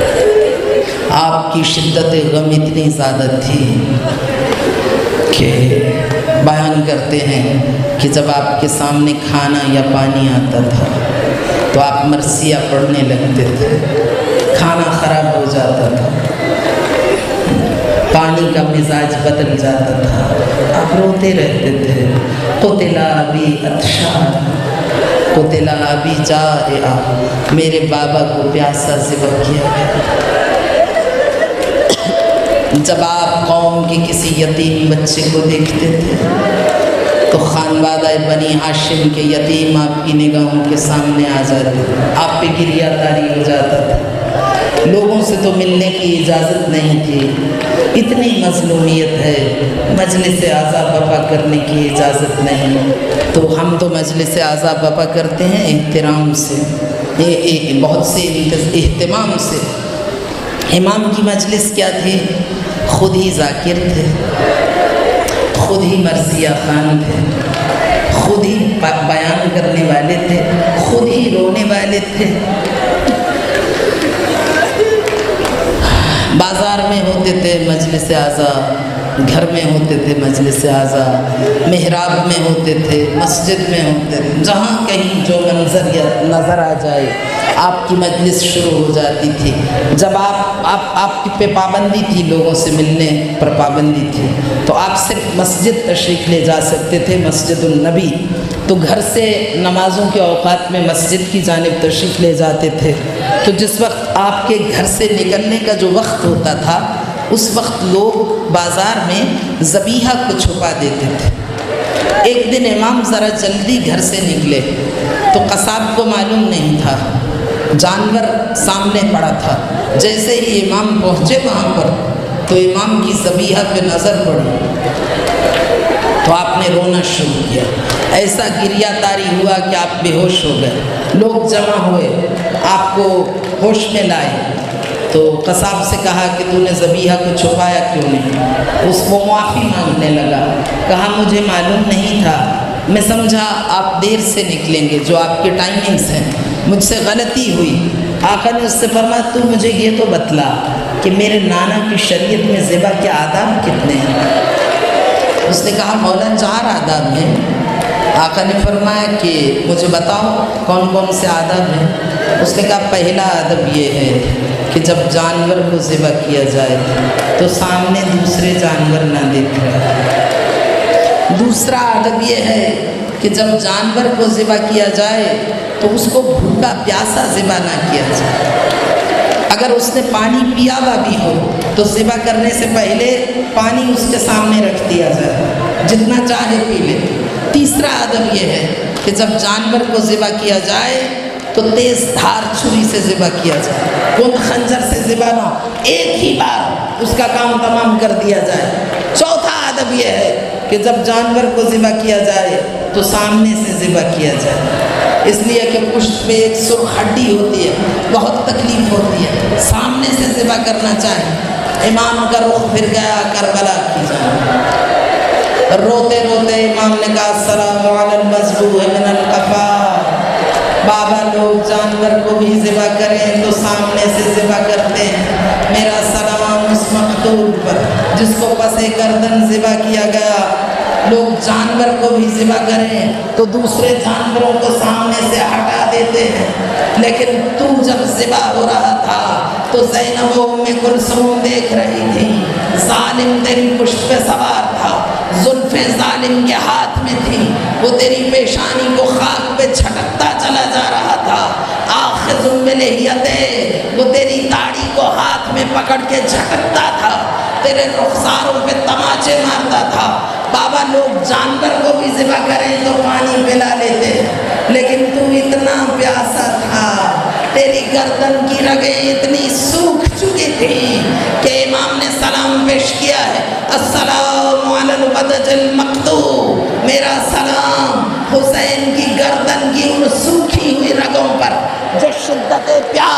آپ کی شدت غم اتنی زیادہ تھی کہ بیان کرتے ہیں کہ جب آپ کے سامنے کھانا یا پانی آتا تھا تو آپ مرثیہ پڑھنے لگتے تھے، کھانا خراب ہو جاتا تھا، پانی کا مزاج بدل جاتا تھا، آپ روتے رہتے تھے۔ قتل ابی عطشان، قتل ابی جائع، میرے بابا کو پیاسا ذبح کیا گیا۔ جب آپ قوم کے کسی یتیم بچے کو دیکھتے تھے تو خانوادہ بنی ہاشم کے یتیم آپ کی نگاہوں کے سامنے آ جاتے، آپ پہ گریہ طاری ہو جاتا تھا۔ لوگوں سے تو ملنے کی اجازت نہیں تھی، اتنی مظلومیت ہے، مجلس اعزا برپا کرنے کی اجازت نہیں، تو ہم تو مجلس اعزا برپا کرتے ہیں احترام سے، بہت سے اہتمام سے۔ امام کی مجلس کیا تھی؟ خود ہی ذاکر تھے، خود ہی مرثیہ خوان تھے، خود ہی بیان کرنے والے تھے، خود ہی رونے والے تھے۔ بازار میں ہوتے تھے مجلس اعزا، گھر میں ہوتے تھے مجلس اعزا، محراب میں ہوتے تھے، مسجد میں ہوتے تھے، جہاں کہیں جو منظر نظر آ جائے آپ کی مجلس شروع ہو جاتی تھی۔ جب آپ پہ پابندی تھی، لوگوں سے ملنے پر پابندی تھی، تو آپ صرف مسجد تشریف لے جا سکتے تھے، مسجد النبی۔ تو گھر سے نمازوں کے اوقات میں مسجد کی جانب تشریف لے جاتے تھے، تو جس وقت آپ کے گھر سے نکلنے کا جو وقت ہوتا تھا اس وقت لوگ بازار میں ذبیحہ کو چھپا دیتے تھے۔ ایک دن امام ذرا جلدی گھر سے نکلے تو قصاب کو معلوم نہیں تھا، جانور سامنے پڑا تھا۔ جیسے ہی امام پہنچے وہاں پر تو امام کی ذبیحہ پہ نظر پڑی تو آپ نے رونا شروع کیا، ایسا گریہ طاری ہوا کہ آپ بے ہوش ہو گئے۔ لوگ جمع ہوئے، آپ کو ہوش میں لائے تو قصاب سے کہا کہ تو نے ذبیحہ کو چھپایا کیوں نہیں؟ اس کو معافی مانگنے لگا، کہا مجھے معلوم نہیں تھا، میں سمجھا آپ دیر سے نکلیں گے جو آپ کے ٹائمنگز ہیں، مجھ سے غلطی ہوئی۔ آقا نے اس سے فرمایا تو مجھے یہ تو بتلا کہ میرے نانا کی شریعت میں ذبح کے آداب کتنے ہیں؟ اس نے کہا مولا 4 آداب ہیں۔ آقا نے فرمایا کہ مجھے بتاؤ کون کون سے آداب ہیں؟ اس نے کہا پہلا ادب یہ ہے کہ جب جانور کو ذبح کیا جائے تو سامنے دوسرے جانور نہ دیکھ رہے۔ دوسرا ادب یہ ہے کہ جب جانور کو ذبح کیا جائے تو اس کو بھوکا پیاسا ذبح نہ کیا جائے۔ اگر اس نے پانی پیا ہوا بھی ہو تو ذبح کرنے سے پہلے پانی اس کے سامنے رکھ دیا جائے، جتنا چاہے پی لے۔ تیسرا ادب یہ ہے کہ جب جانور کو ذبح کیا جائے تو تیز دھار چھری سے ذبح کیا جائے، کون خنجر سے ذبح نہ، ایک ہی بار اس کا کام تمام کر دیا جائے۔ چوتھا ادب یہ ہے کہ جب جانور کو ذبح کیا جائے تو سامنے سے ذبح کیا جائے، اس لیے کہ پشت پہ ایک سرخ ہڈی ہوتی ہے، بہت تکلیف ہوتی ہے، سامنے سے ذبح کرنا چاہیے۔ امام کا رخ پھر گیا کربلا کی جانب، روتے روتے امام نے کہا السلام علی المذبوح من القفا۔ بابا لوگ جانور کو بھی ذبح کریں تو سامنے سے ذبح کرتے ہیں، میرا سلام اس مقتول پر جس کو پس گردن ذبح کیا گیا۔ لوگ جانور کو بھی ذبح کریں تو دوسرے جانوروں کو سامنے سے ہٹا دیتے ہیں، لیکن تو جب ذبح ہو رہا تھا تو زینب و ام کلثوم دیکھ رہی تھی، ظالم تیری پشت پہ سوار تھا، زلفیں ظالم کے ہاتھ میں تھی، وہ تیری پیشانی کو خاک پہ چھٹکتا چلا جا رہا تھا، آخذ بلحیتہ، وہ تیری داڑھی کو ہاتھ میں پکڑ کے جھٹکتا تھا، تیرے رخساروں پہ تماچے مارتا تھا۔ بابا لوگ جانور کو بھی ذبح کریں تو پانی پلا لیتے، لیکن تو اتنا پیاسا تھا، تیری گردن کی رگیں اتنی سوکھ چکی تھی کہ امام نے سلام پیش کیا ہے السلام علی البدج المقطوع، میرا سلام حسین کی گردن کی ان سوکھی ہوئی رگوں پر جو شدت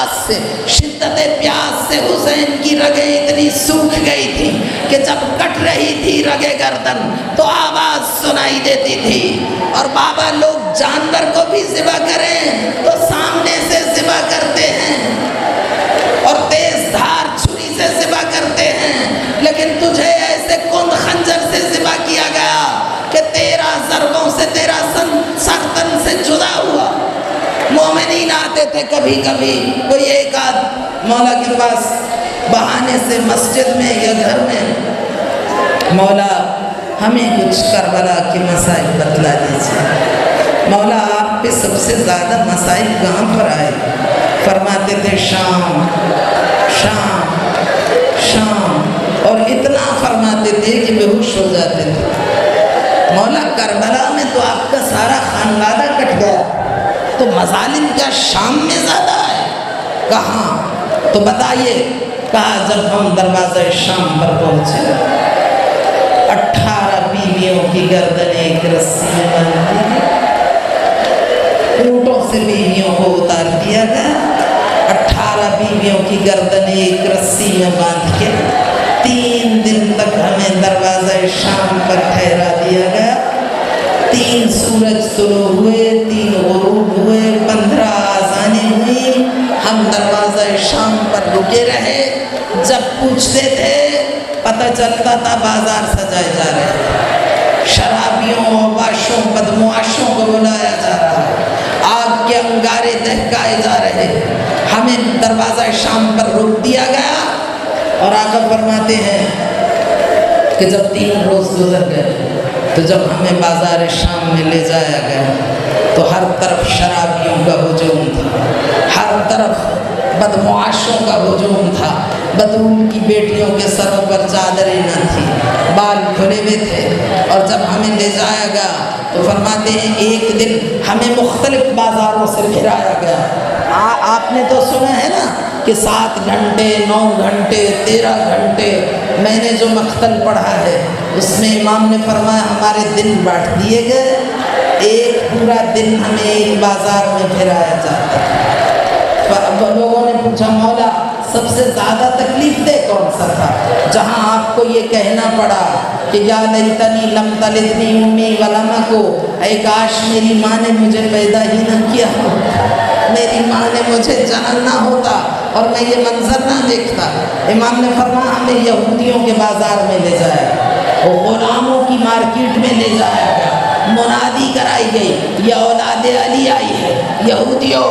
پیاس سے حسین کی رگیں اتنی سوکھ گئی تھی کہ جب کٹ رہی تھی رگے گردن تو آواز سنائی دیتی تھی۔ اور بابا لوگ جانور کو بھی ذبح کریں تو سامنے سے ذبح کرتے ہیں اور تیز دھار چھری سے ذبح کرتے ہیں، لیکن تجھے ایسے کند خنجر سے ذبح کیا گیا کہ 13 ضربوں سے تیرا سر تن سے جدا ہوا۔ مومنین آتے تھے کبھی کبھی، کوئی ایک آدھ مولا کے پاس بہانے سے مسجد میں یا گھر میں، مولا ہمیں کچھ کربلا کے مسائل بتلا دیجیے۔ مولا آپ پہ سب سے زیادہ مسائل کہاں پر آئے؟ فرماتے تھے شام شام شام، اور اتنا فرماتے تھے کہ بے ہوش ہو جاتے تھے۔ مولا کربلا میں تو آپ کا سارا خانوادہ کٹ گیا، تو مظالم کیا شام میں زیادہ ہے؟ کہاں؟ تو بتائیے۔ کہا جب ہم دروازہ شام پر پہنچے 18 بیویوں کی گردن ایک رسی میں باندھ دی، اونٹوں سے بیویوں کو اتار دیا گیا، 18 بیویوں کی گردن ایک رسی میں باندھ کے 3 دن تک ہمیں دروازہ شام پر ٹھہرا دیا گیا۔ 3 سورج طلوع ہوئے، 3 غروب ہوئے، 15 آذانیں ہوئی، ہم دروازہ شام پر رکے رہے۔ جب پوچھتے تھے پتہ چلتا تھا بازار سجائے جا رہے، شرابیوں اوباشوں بدمعاشوں کو بلایا جا رہا، آگ کے انگارے دہکائے جا رہے، ہمیں دروازہ شام پر روک دیا گیا۔ اور آقا فرماتے ہیں کہ جب 3 روز گزر گئے تو جب ہمیں بازار شام میں لے جایا گیا تو ہر طرف شرابیوں کا ہجوم تھا، ہر طرف بدمعاشوں کا ہجوم تھا، बतूल की बेटियों के सरों पर चादरें न थी, बाल खुले हुए थे। और जब हमें ले जाया गया तो फरमाते हैं एक दिन हमें मुख्तलिफ बाज़ारों से फिराया गया। आपने तो सुना है ना कि 7 घंटे 9 घंटे 13 घंटे मैंने जो मख्तल पढ़ा है उसमें इमाम ने फरमाया हमारे दिन बांट दिए गए, एक पूरा दिन हमें एक बाज़ार में फिराया जाता है। लोगों ने पूछा मौला सबसे ज़्यादा तकलीफ दे कौन सा था, जहाँ आपको ये कहना पड़ा कि या लैतनी लम तलिदनी उम्मी वलम को, ऐ काश मेरी माँ ने मुझे पैदा ही न किया होता, मेरी माँ ने मुझे जन्म ना होता और मैं ये मंजर ना देखता। इमाम ने फरमाया हमें यहूदियों के बाज़ार में ले जाया, वो ग़ुलामों की मार्केट में ले जाया गया, मुनादी कराई गई या औलादे अली आई है, यहूदियों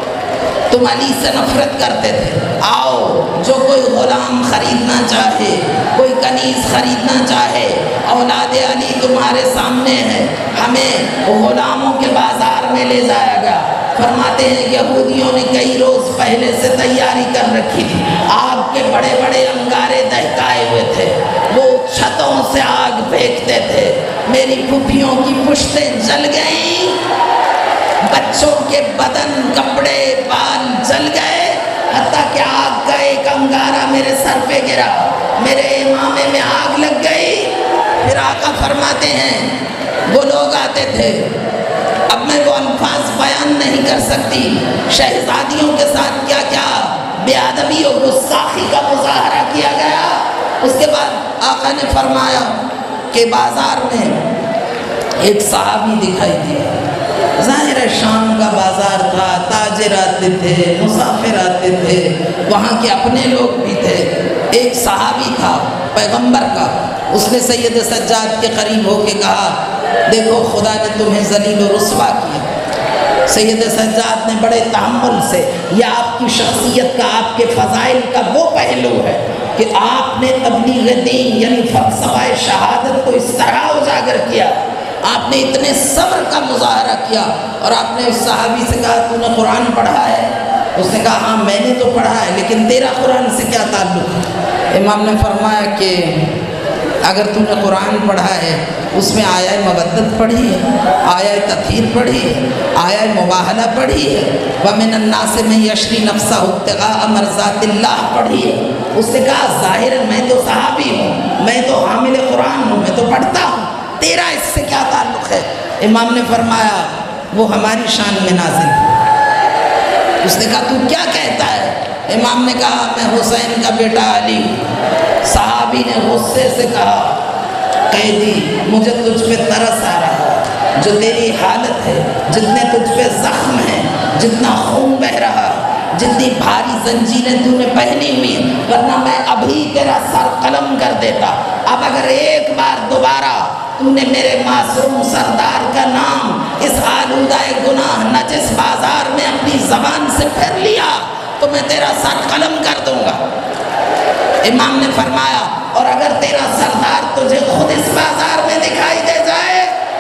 तुम अली से नफरत करते थे, आओ जो कोई ग़ुलाम ख़रीदना चाहे, कोई कनीज़ ख़रीदना चाहे, औलादे अली तुम्हारे सामने है। हमें ग़ुलामों के बाज़ार में ले जाया गया। फरमाते हैं यहूदियों ने कई रोज़ पहले से तैयारी कर रखी थी, आग के बड़े बड़े अंगारे दहकाए हुए थे, वो छतों से आग फेंकते थे। मेरी फूफियों की पुश्तें जल गईं, बच्चों के बदन कपड़े बाल जल गए, हत्ता कि आग का एक अंगारा मेरे सर पे गिरा, मेरे इमामे में आग लग गई। फिर आका फरमाते हैं वो लोग आते थे, अब मैं वो अल्फाज बयान नहीं कर सकती, शहजादियों के साथ क्या क्या बेअदबी और गुस्ताखी का मुजाहरा किया गया। उसके बाद आका ने फरमाया कि बाज़ार में एक सहाबी दिखाई दिया। ज़ाहिर है शाम का बाज़ार था, ताजिर आते थे, मुसाफिर आते थे, वहाँ के अपने लोग भी थे। एक सहाबी था पैगंबर का, उसने सैयद सज्जाद के करीब होके कहा देखो खुदा ने तुम्हें ज़लील और रुस्वा किया। सैयद सज्जाद ने बड़े तहम्मुल से, यह आपकी शख्सियत का आपके फ़ज़ाइल का वो पहलू है कि आपने तबलीग दीन यानी फ़लसफ़ा शहादत को इस तरह उजागर किया, आपने इतने सब्र का मुजाहरा किया। और आपने उस सहाबी से कहा तूने कुरान पढ़ा है? उसने कहा हाँ मैंने तो पढ़ा है, लेकिन तेरा कुरान से क्या ताल्लुक़ है? इमाम ने फरमाया कि अगर तूने कुरान पढ़ा है उसमें आया मवद्दत पढ़ी है, आया तथहीर पढ़ी है, आया मुबाहला पढ़ी है, व मिनन नास में यशरी नफ्सा इब्तिगा मर्ज़ातिल्लाह पढ़ी है। उसने कहा ज़ाहिर मैं तो सहाबी हूँ, मैं तो हामिल कुरान हूँ, मैं तो पढ़ता हूँ, तेरा इससे क्या ताल्लुक़ है? इमाम ने फरमाया वो हमारी शान में नाज़िल है। उसने कहा तू क्या कहता है? इमाम ने कहा मैं हुसैन का बेटा अली हूँ। सहाबी ने गुस्से से कहा कैदी मुझे तुझ पे तरस आ रहा है, जो तेरी हालत है, जितने तुझ पे ज़ख्म है, जितना खून बह रहा, जितनी भारी जंजीरें तूने पहनी हुई, वरना मैं अभी तेरा सर कलम कर देता। अब अगर एक बार दोबारा तूने मेरे मासूम सरदार का नाम इस आलूदाए गुनाह नजिस बाजार में अपनी ज़बान से फेर लिया तो मैं तेरा सर कलम कर दूंगा। इमाम ने फरमाया और अगर तेरा सरदार तुझे खुद इस बाजार में दिखाई दे जाए?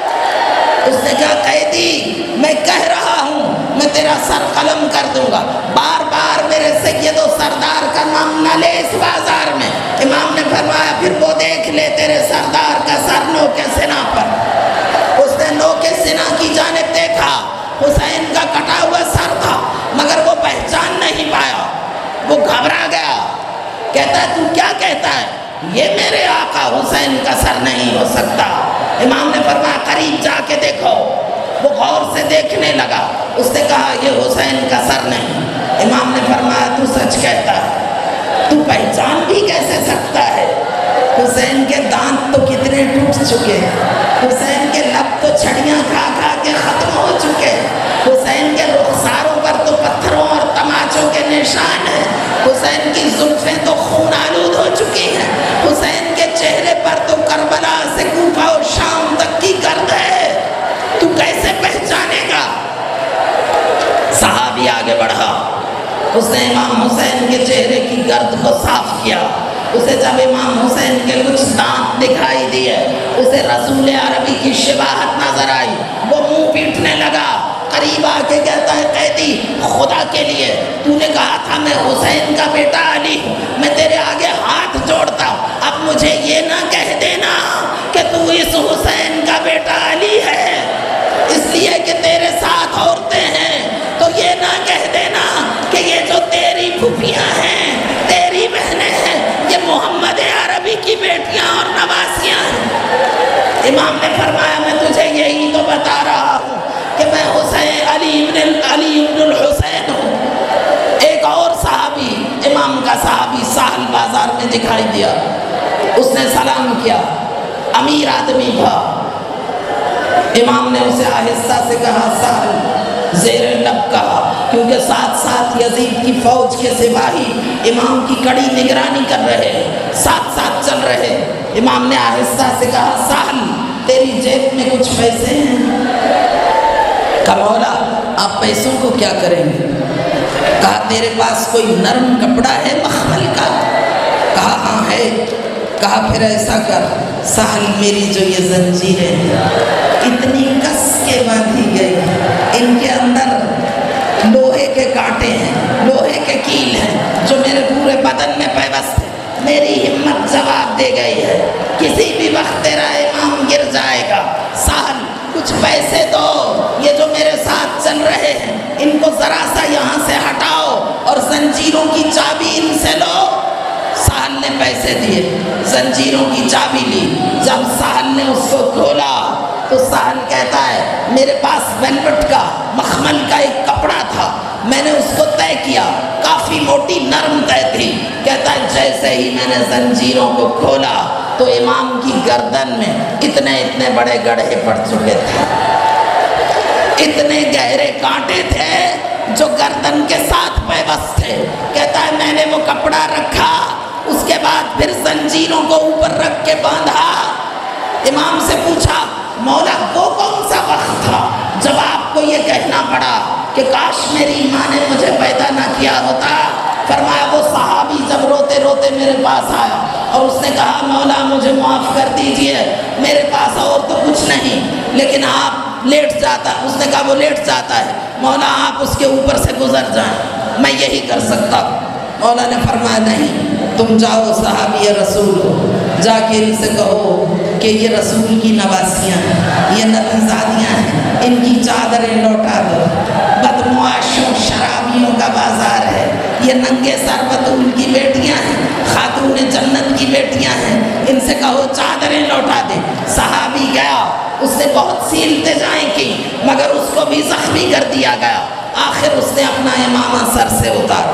उसने कहा कैदी मैं कह रहा हूँ मैं तेरा सर कलम कर दूंगा, बार बार मेरे सैयदो सरदार का नाम न ले इस बाजार में। इमाम ने फरमाया फिर वो देख ले तेरे सरदार का सर नोके सिना पर। उसने नोके सिना की जानिब देखा, हुसैन का कटा हुआ सर था, मगर वो पहचान नहीं पाया, वो घबरा गया। कहता है तू क्या कहता है? ये मेरे आका हुसैन का सर नहीं हो सकता। इमाम ने फरमाया करीब जाके देखो। वो गौर से देखने लगा, उसने कहा ये हुसैन का सर नहीं। इमाम ने फरमाया तू सच कहता है, तू पहचान भी कैसे सकता है? हुसैन के दांत तो कितने टूट चुके हैं, हुसैन के लब तो छड़ियाँ खा खा के ख़त्म हो चुके हैं, हुसैन के रुखसारों पर तो पत्थरों और तमाचों के निशान हैं, हुसैन की जुल्फ़ें तो खून आलूद हो चुकी हैं, हुसैन के चेहरे पर तो करबला से कूफा और शाम तक की गर्द है, तू कैसे पहचानेगा? सहाबी आगे बढ़ा, उसने इमाम हुसैन के चेहरे की गर्द को साफ किया। उसे जब इमाम हुसैन के कुछ दांत दिखाई दिए, उसे रसूल अरबी की शिबाहत नजर आई, वो मुंह पीटने लगा। करीब आके कहता है कैदी खुदा के लिए तूने कहा था मैं हुसैन का बेटा अली हूँ, मैं तेरे امام نے فرمایا میں تجھے یہی تو بتا رہا ہوں کہ میں حسین علی ابن الحسین ہوں۔ ایک اور صحابی، امام کا صحابی سہل بازار میں دکھائی دیا، اس نے سلام کیا، امیر آدمی تھا۔ امام نے اسے آہستہ سے کہا سہل، زیر لب کہا، کیونکہ ساتھ ساتھ یزید کی فوج کے سپاہی امام کی کڑی نگرانی کر رہے، ساتھ ساتھ چل رہے۔ امام نے آہستہ سے کہا سہل، تیری جیب میں کچھ پیسے ہیں؟ کہا مولا آپ پیسوں کو کیا کریں گے؟ کہا تیرے پاس کوئی نرم کپڑا ہے مخمل کا؟ کہا ہاں ہے۔ کہا پھر ایسا کر، سہل میری جو یہ زنجیریں ہیں اتنی کس کے باندھی گئی، ان کے اندر لوہے کے کانٹے ہیں، لوہے کے کیل ہیں جو میرے پورے بدن میں پیوست ہیں، میری ہمت جواب دے گئی ہے، کسی بھی وقت تیرا امام گر جائے گا، سہل کچھ پیسے دو، یہ جو میرے ساتھ چل رہے ہیں ان کو ذرا سا یہاں سے ہٹاؤ اور زنجیروں کی چابی ان سے لو۔ سہل نے پیسے دیے، زنجیروں کی چابی لی۔ جب سہل نے اس کو کھولا تو سہل کہتا ہے میرے پاس ویلوٹ کا مخمل کا ایک کپڑا تھا، میں نے اس کو طے کیا، کافی موٹی نرم طے تھی۔ کہتا ہے جیسے ہی میں نے زنجیروں کو کھولا تو امام کی گردن میں اتنے بڑے گڑھے پڑ چکے تھے، اتنے گہرے کانٹے تھے جو گردن کے ساتھ پیوست تھے۔ کہتا ہے میں نے وہ کپڑا رکھا، اس کے بعد پھر زنجیروں کو اوپر رکھ کے باندھا۔ امام سے پوچھا مولا وہ کون سا وقت تھا جب آپ کو یہ کہنا پڑا کہ کاش میری ماں نے مجھے پیدا نہ کیا ہوتا؟ فرمایا وہ صحابی جب روتے روتے میرے پاس آیا اور اس نے کہا مولا مجھے معاف کر دیجئے، میرے پاس اور تو کچھ نہیں، لیکن آپ لیٹ جاتا، اس نے کہا وہ لیٹ جاتا ہے، مولا آپ اس کے اوپر سے گزر جائیں، میں یہی کر سکتا ہوں۔ مولا نے فرمایا نہیں، تم جاؤ صحابی رسول ہو، جا کے ان سے کہو کہ یہ رسول کی نواسیاں ہیں، یہ نبیزادیاں ہیں، ان کی چادریں لوٹا دو، بدمعاشوں شرابیوں کا بازار ہے، یہ ننگے سر بطول کی بیٹیاں ہیں، خاتون جنت کی بیٹیاں ہیں، ان سے کہو چادریں لوٹا دے۔ صحابی گیا، اس نے بہت سی التجائیں کی مگر اس کو بھی زخمی کر دیا گیا۔ آخر اس نے اپنا امامہ سر سے اتارا،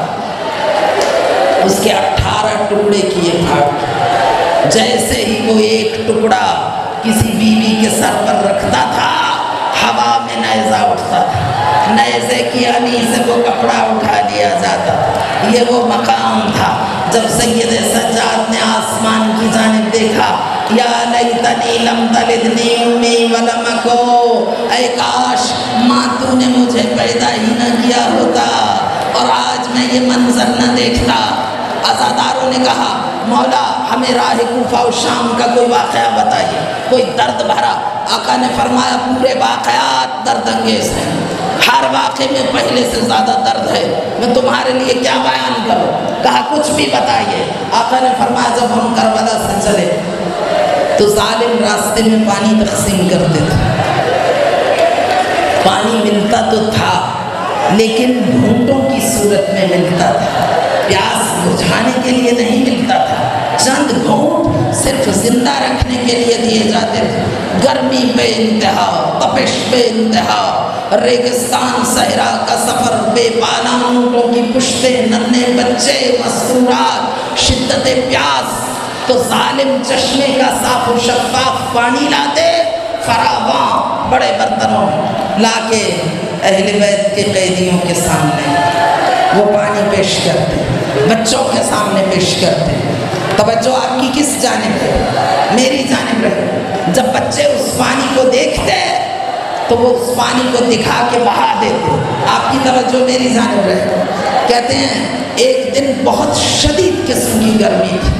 اس کے 18 ٹکڑے کیے پھاڑ، جیسے ہی وہ ایک ٹکڑا کسی بیوی کے سر پر رکھتا تھا ہوا میں نیزہ اٹھتا تھا، نیزے کی علی سے وہ کپڑا اٹھا لیا جاتا۔ یہ وہ مقام تھا جب سید سجاد نے آسمان کی جانب دیکھا، یا لیتنی لم تلدنی امی ولم اکو، اے کاش ماں تو نے مجھے پیدا ہی نہ کیا ہوتا اور آج میں یہ منظر نہ دیکھتا۔ عزاداروں نے کہا مولا ہمیں راہ کوفہ و شام کا کوئی واقعہ بتائیے، کوئی درد بھرا۔ آقا نے فرمایا پورے واقعات درد انگیز ہیں، ہر واقعے میں پہلے سے زیادہ درد ہے، میں تمہارے لیے کیا بیان کروں؟ کہا کچھ بھی بتائیے۔ آقا نے فرمایا جب ہم کربلا سے چلے تو ظالم راستے میں پانی تقسیم کرتے تھے، پانی ملتا تو تھا لیکن گھونٹوں کی صورت میں ملتا تھا، پیاس بجھانے کے لیے نہیں ملتا تھا، چند گھونٹ صرف زندہ رکھنے کے لیے دیے جاتے تھے۔ گرمی بے انتہا، تپش بے انتہا، ریگستان صحرا کا سفر، بے پانا اونٹوں کی پشتیں، ننھے بچے، مستورات، شدت پیاس، تو ظالم چشمے کا صاف و شفاف پانی لاتے، فراواں بڑے برتنوں لا کے اہل بیت کے قیدیوں کے سامنے وہ پانی پیش کرتے، بچوں کے سامنے پیش کرتے۔ توجہ آپ کی کس جانب ہے؟ میری جانب رہے۔ جب بچے اس پانی کو دیکھتے تو وہ اس پانی کو دکھا کے بہا دیتے، آپ کی توجہ میری جانب رہے۔ کہتے ہیں ایک دن بہت شدید قسم کی گرمی تھی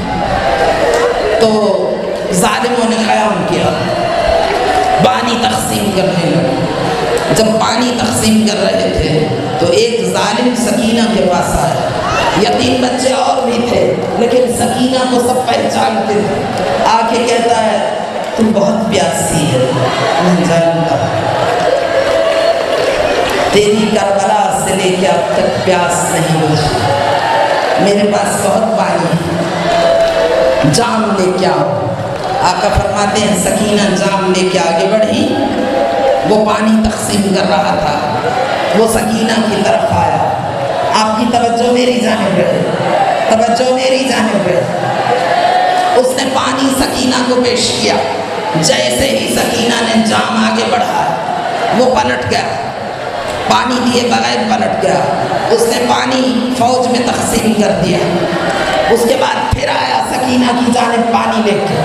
تو ظالموں نے قیام کیا، پانی تقسیم کرنے لگے۔ جب پانی تقسیم کر رہے تھے تو ایک ظالم سکینہ کے پاس آیا، یتیم بچے اور بھی تھے لیکن سکینہ کو سب پہچانتے تھے، آ کے کہتا ہے تم بہت پیاسی ہے، میں جانتا تیری کربلا سے لے کے اب تک پیاس نہیں بجھی، میرے پاس بہت پانی ہے، جام لے کے آؤ۔ آقا فرماتے ہیں سکینہ جام لے کے آگے بڑھی، وہ پانی تقسیم کر رہا تھا، وہ سکینہ کی طرف آیا، آپ کی توجہ میری جانب رہے، توجہ میری جانب رہے، اس نے پانی سکینہ کو پیش کیا، جیسے ہی سکینہ نے جام آگے بڑھایا وہ پلٹ گیا، پانی دیے بغیر پلٹ گیا، اس نے پانی فوج میں تقسیم کر دیا، اس کے بعد پھر آیا سکینہ کی جانب پانی لے کے،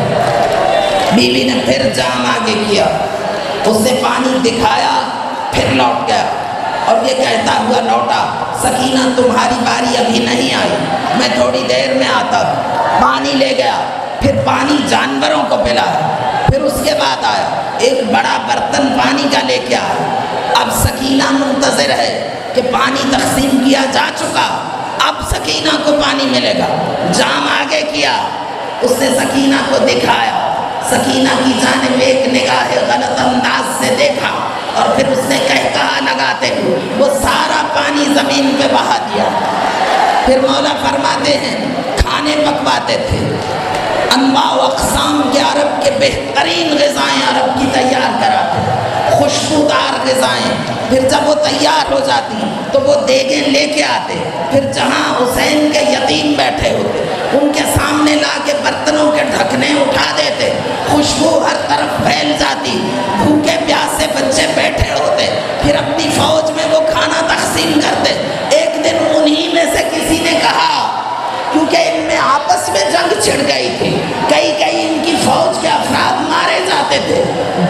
بیوی نے پھر جام آگے کیا، اس نے پانی دکھایا، پھر لوٹ گیا اور یہ کہتا ہوا لوٹا، سکینہ تمہاری باری ابھی نہیں آئی، میں تھوڑی دیر میں آتا ہوں، پانی لے گیا، پھر پانی جانوروں کو پلایا، پھر اس کے بعد آیا ایک بڑا برتن پانی کا لے کے آیا، اب سکینہ منتظر ہے کہ پانی تقسیم کیا جا چکا، اب سکینہ کو پانی ملے گا، جام آگے کیا، اس نے سکینہ کو دکھایا، سکینہ کی جانب ایک نگاہ غلط انداز سے دیکھا اور پھر اس نے کہا لگاتے ہوئے وہ سارا پانی زمین پہ بہا دیا۔ پھر مولا فرماتے ہیں کھانے پکواتے تھے، انواع و اقسام کے عرب کے بہترین غذائیں عرب کی تیار کراتے، خوشبودار غذائیں، پھر جب وہ تیار ہو جاتی تو وہ دیگیں لے کے آتے، پھر جہاں حسین کے یتیم بیٹھے ہوتے ان کے سامنے لا کے برتنوں کے ڈھکنے اٹھا دیتے، خوشبو ہر طرف پھیل جاتی، بھوکے پیاسے بچے بیٹھے ہوتے، پھر اپنی فوج میں وہ کھانا تقسیم کرتے۔ ایک دن انہی میں سے کسی نے کہا، کیونکہ ان میں آپس میں جنگ چھڑ گئی تھی، کئی ان کی فوج کے افراد مارے جاتے تھے،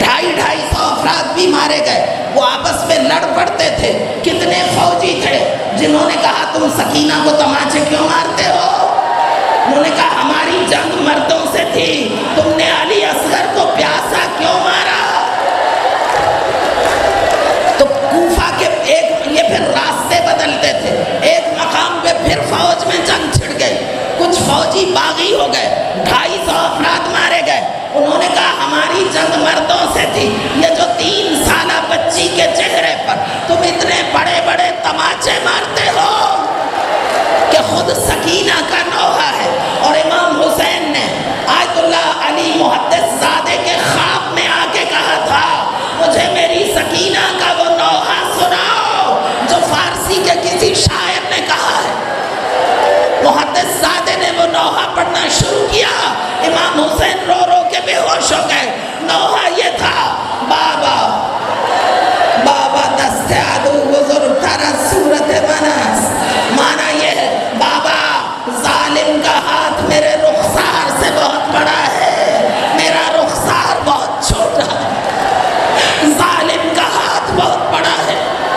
250 افراد بھی مارے گئے، وہ آپس میں لڑ پڑتے تھے، کتنے فوجی تھے جنہوں نے کہا تم سکینہ کو تماچے کیوں مارتے ہو؟ انہوں نے کہا ہماری جنگ مردوں سے تھی، تم نے علی اصغر کو پیاسا کیوں مارا؟ تو کوفہ کے یہ پھر راستے بدلتے تھے، ایک مقام پہ پھر فوج میں جنگ چھڑ گئی، کچھ فوجی باغی ہو گئے، 250 افراد مارے گئے، انہوں نے کہا ہماری جنگ مردوں سے تھی، یہ جو 3 سالہ بچی کے چہرے پر تم اتنے بڑے بڑے تماچے مارتے ہو کہ خود سکینہ کا نوحہ ہے۔ اور امام حسین نے آیت اللہ علی محدث زادے کے خواب میں آ کے کہا تھا مجھے میری سکینہ کا وہ نوحہ سناؤ جو فارسی کے کسی شاعر نے کہا ہے۔ محدث زادے نے وہ نوحہ پڑھنا شروع کیا، امام حسین رو رو کے بے ہوش ہو گئے۔ نوحہ یہ تھا، بابا بابا دست عدو بزرگ تر صورت منس، معنی یہ ہے بابا ظالم کا ہاتھ میرے رخسار سے بہت بڑا ہے، میرا رخسار بہت چھوٹا ہے، ظالم کا ہاتھ بہت بڑا ہے۔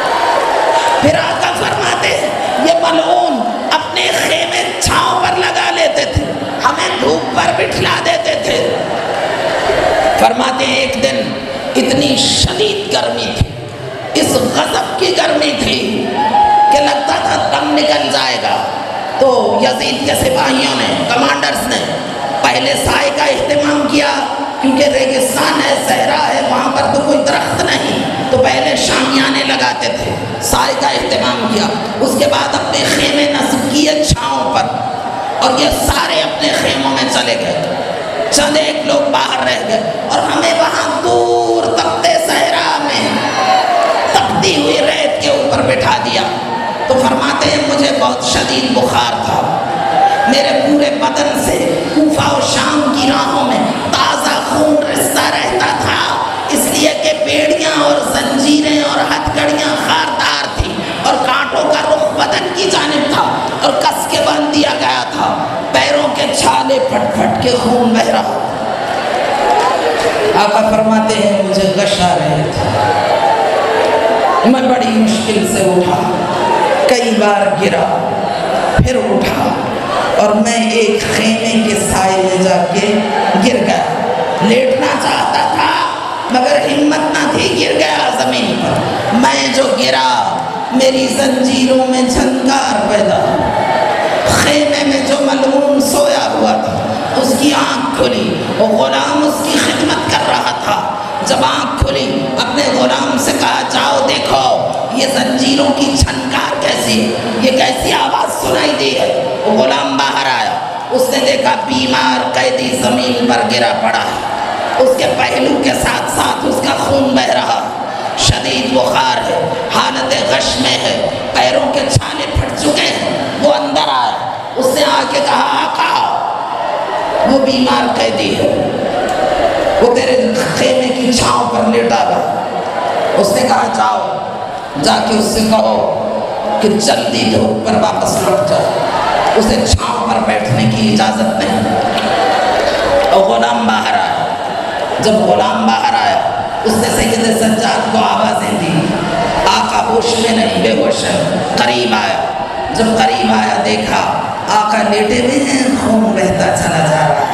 پھر آقا فرماتے ہیں یہ ملعون اپنے خیمے چھاؤں پر لگا لیتے تھے، ہمیں دھوپ پر بٹھلا دیتے تھے۔ فرماتے ہیں ایک دن اتنی شدید گرمی تھی، اس غضب کی گرمی تھی کہ لگتا تھا دم نکل جائے گا، تو یزید کے سپاہیوں نے، کمانڈرز نے پہلے سائے کا اہتمام کیا، کیونکہ ریگستان ہے، صحرا ہے، وہاں پر تو کوئی درخت نہیں، تو پہلے شامیانے لگاتے تھے، سائے کا اہتمام کیا، اس کے بعد اپنے خیمے نصب کیے چھاؤں پر، اور یہ سارے اپنے خیموں میں چلے گئے، چند ایک لوگ باہر رہ گئے، اور ہمیں وہاں دور تپتے صحرا میں تپتی ہوئی ریت کے اوپر بٹھا دیا۔ تو فرماتے ہیں مجھے بہت شدید بخار تھا، میرے پورے بدن سے کوفہ و شام کی راہوں میں تازہ خون رستا رہتا تھا، اس لیے کہ بیڑیاں اور زنجیریں اور ہتھکڑیاں خاردار تھیں، اور کانٹوں کا رخ بدن کی جانب تھا، اور کس کے باندھ دیا گیا تھا، پیروں کے چھالے پھٹ پھٹ کے خون بہ رہا۔ آقا فرماتے ہیں مجھے غش آ رہے تھے، میں بڑی مشکل سے اٹھا، کئی بار گرا، پھر اٹھا، اور میں ایک خیمے کے سائے میں جا کے گر گیا، لیٹنا چاہتا تھا مگر ہمت نہ تھی، گر گیا زمین پر۔ میں جو گرا میری زنجیروں میں جھنکار پیدا، خیمے میں جو ملعون سویا ہوا تھا اس کی آنکھ کھلی، وہ غلام اس کی خدمت کر رہا تھا، جب آنکھ کھلی اپنے غلام سے کہا جاؤ دیکھو یہ زنجیروں کی جھنکار کیسی ہے، یہ کیسی آواز سنائی دی ہے۔ وہ غلام باہر آیا، اس اس نے دیکھا بیمار قیدی زمین پر گرا پڑا ہے، اس کے پہلو کے ساتھ ساتھ اس کا خون بہہ رہا، شدید بخار ہے، حالت غش میں ہے، پیروں کے چھالے پھٹ چکے ہیں۔ وہ اندر آیا، اس نے آ کے کہا آقا وہ بیمار قیدی ہے، وہ تیرے خیمے کی چھاؤں پر لیٹا ہوا۔ اس نے کہا جاؤ، جا کے اس سے کہو کہ جلدی دھوپ پر واپس لوٹ جائے، اسے چھاؤں پر بیٹھنے کی اجازت نہیں۔ اور غلام باہر آیا، جب غلام باہر آیا اس نے سید سجاد کو آوازیں دی، آقا ہوش میں نہیں، بے ہوش ہے۔ قریب آیا، جب قریب آیا دیکھا آقا لیٹے ہوئے ہیں، خون بہتا چلا جا رہا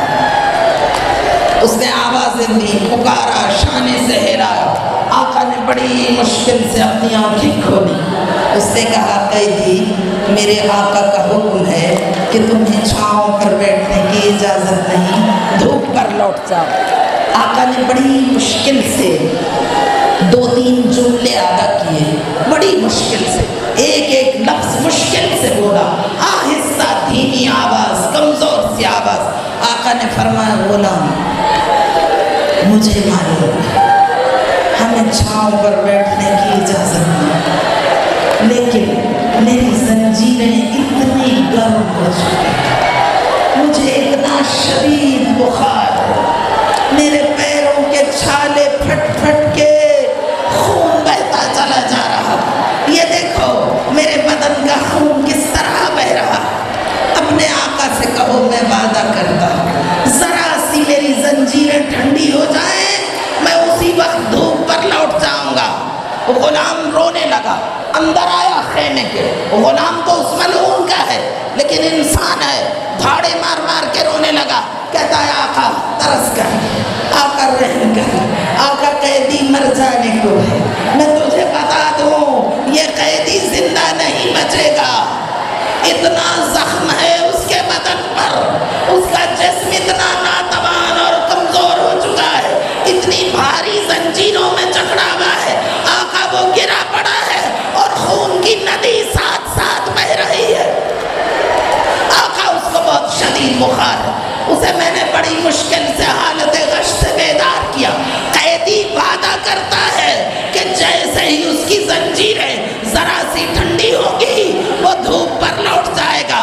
ہے۔ اس نے آوازیں دی، پکارا، شانے سے ہلایا، آقا نے بڑی مشکل سے اپنی آنکھیں کھولی۔ اس نے کہا قیدی میرے آقا کا حکم ہے کہ تمہیں چھاؤں پر بیٹھنے کی اجازت نہیں، دھوپ پر لوٹ جاؤ۔ آقا نے بڑی مشکل سے 2-3 جملے ادا کیے، بڑی مشکل سے ایک ایک لفظ مشکل سے بولا، آہستہ دھیمی آواز، کمزور سی آواز۔ آقا نے فرمایا غلام مجھے معلوم ہے ہمیں چھاؤں پر بیٹھنے کی اجازت نہیں، لیکن میری زنجیریں اتنی گرم ہو چکی ہیں، مجھے اتنا شدید بخار ہے، میرے پیروں کے چھالے پھٹ پھٹ کے خون بہتا چلا جا رہا، یہ دیکھو میرے بدن کا خون کس طرح بہ رہا۔ اپنے آقا سے کہو میں وعدہ کرتا ہوں ذرا سی میری زنجیریں ٹھنڈی ہو جائیں، میں اسی وقت دھوپ پر لوٹ جاؤں گا۔ غلام رونے لگا، اندر آیا خیمے کے، غلام تو اس ملعون کا ہے لیکن انسان ہے، دھاڑے مار مار کے رونے لگا، کہتا ہے آقا ترس کر، آقا رحم کر، آقا قیدی مر جانے کو ہے، میں تجھے بتا دوں یہ قیدی زندہ نہیں بچے گا، اتنا زخم ہے اس کے بدن پر، اس کا جسم اتنا ناتوان اور کمزور ہو چکا ہے، اتنی بھاری زنجیروں میں جکڑا ہوا ہے، آقا وہ گرا پڑا ہے اور خون کی ندی ساتھ ساتھ بہ رہی ہے۔ آقا اس کو بہت شدید بخار ہے، اسے میں نے بڑی مشکل سے حالت غش سے بیدار کیا۔ قیدی وعدہ کرتا ہے کہ جیسے ہی اس کی زنجیریں ذرا سی ٹھنڈی ہوگی وہ دھوپ پر لوٹ جائے گا۔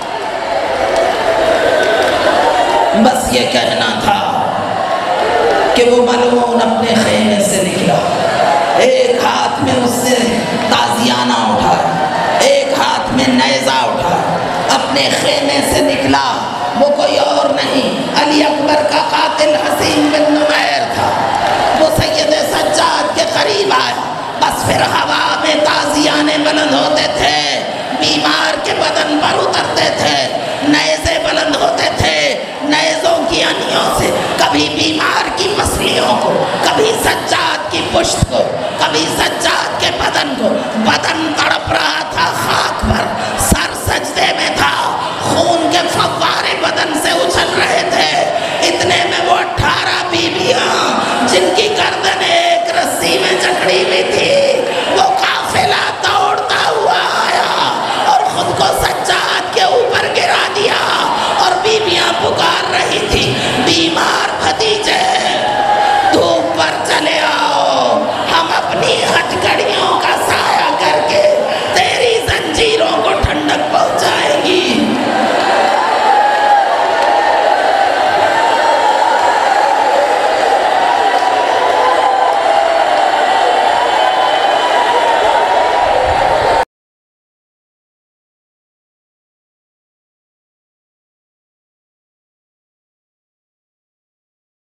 بس یہ کہنا تھا کہ وہ ملعون اپنے خیمے سے نکلا، ایک ہاتھ میں اس نے تازیانہ اٹھایا، ایک ہاتھ میں نیزہ اٹھایا، اپنے خیمے سے نکلا۔ وہ کوئی اور نہیں علی اکبر کا قاتل حسین بن نمیر تھا۔ وہ سید سجاد کے قریب آیا، بس پھر ہوا میں تازیانے بلند ہوتے تھے، بیمار کے بدن پر اترتے تھے، نیزے بلند ہوتے تھے، نیزوں کی انیوں سے کبھی بیمار کی مسلیوں کو، کبھی سجاد کی پشت کو، کبھی سجاد کے بدن کو، بدن تڑپ رہا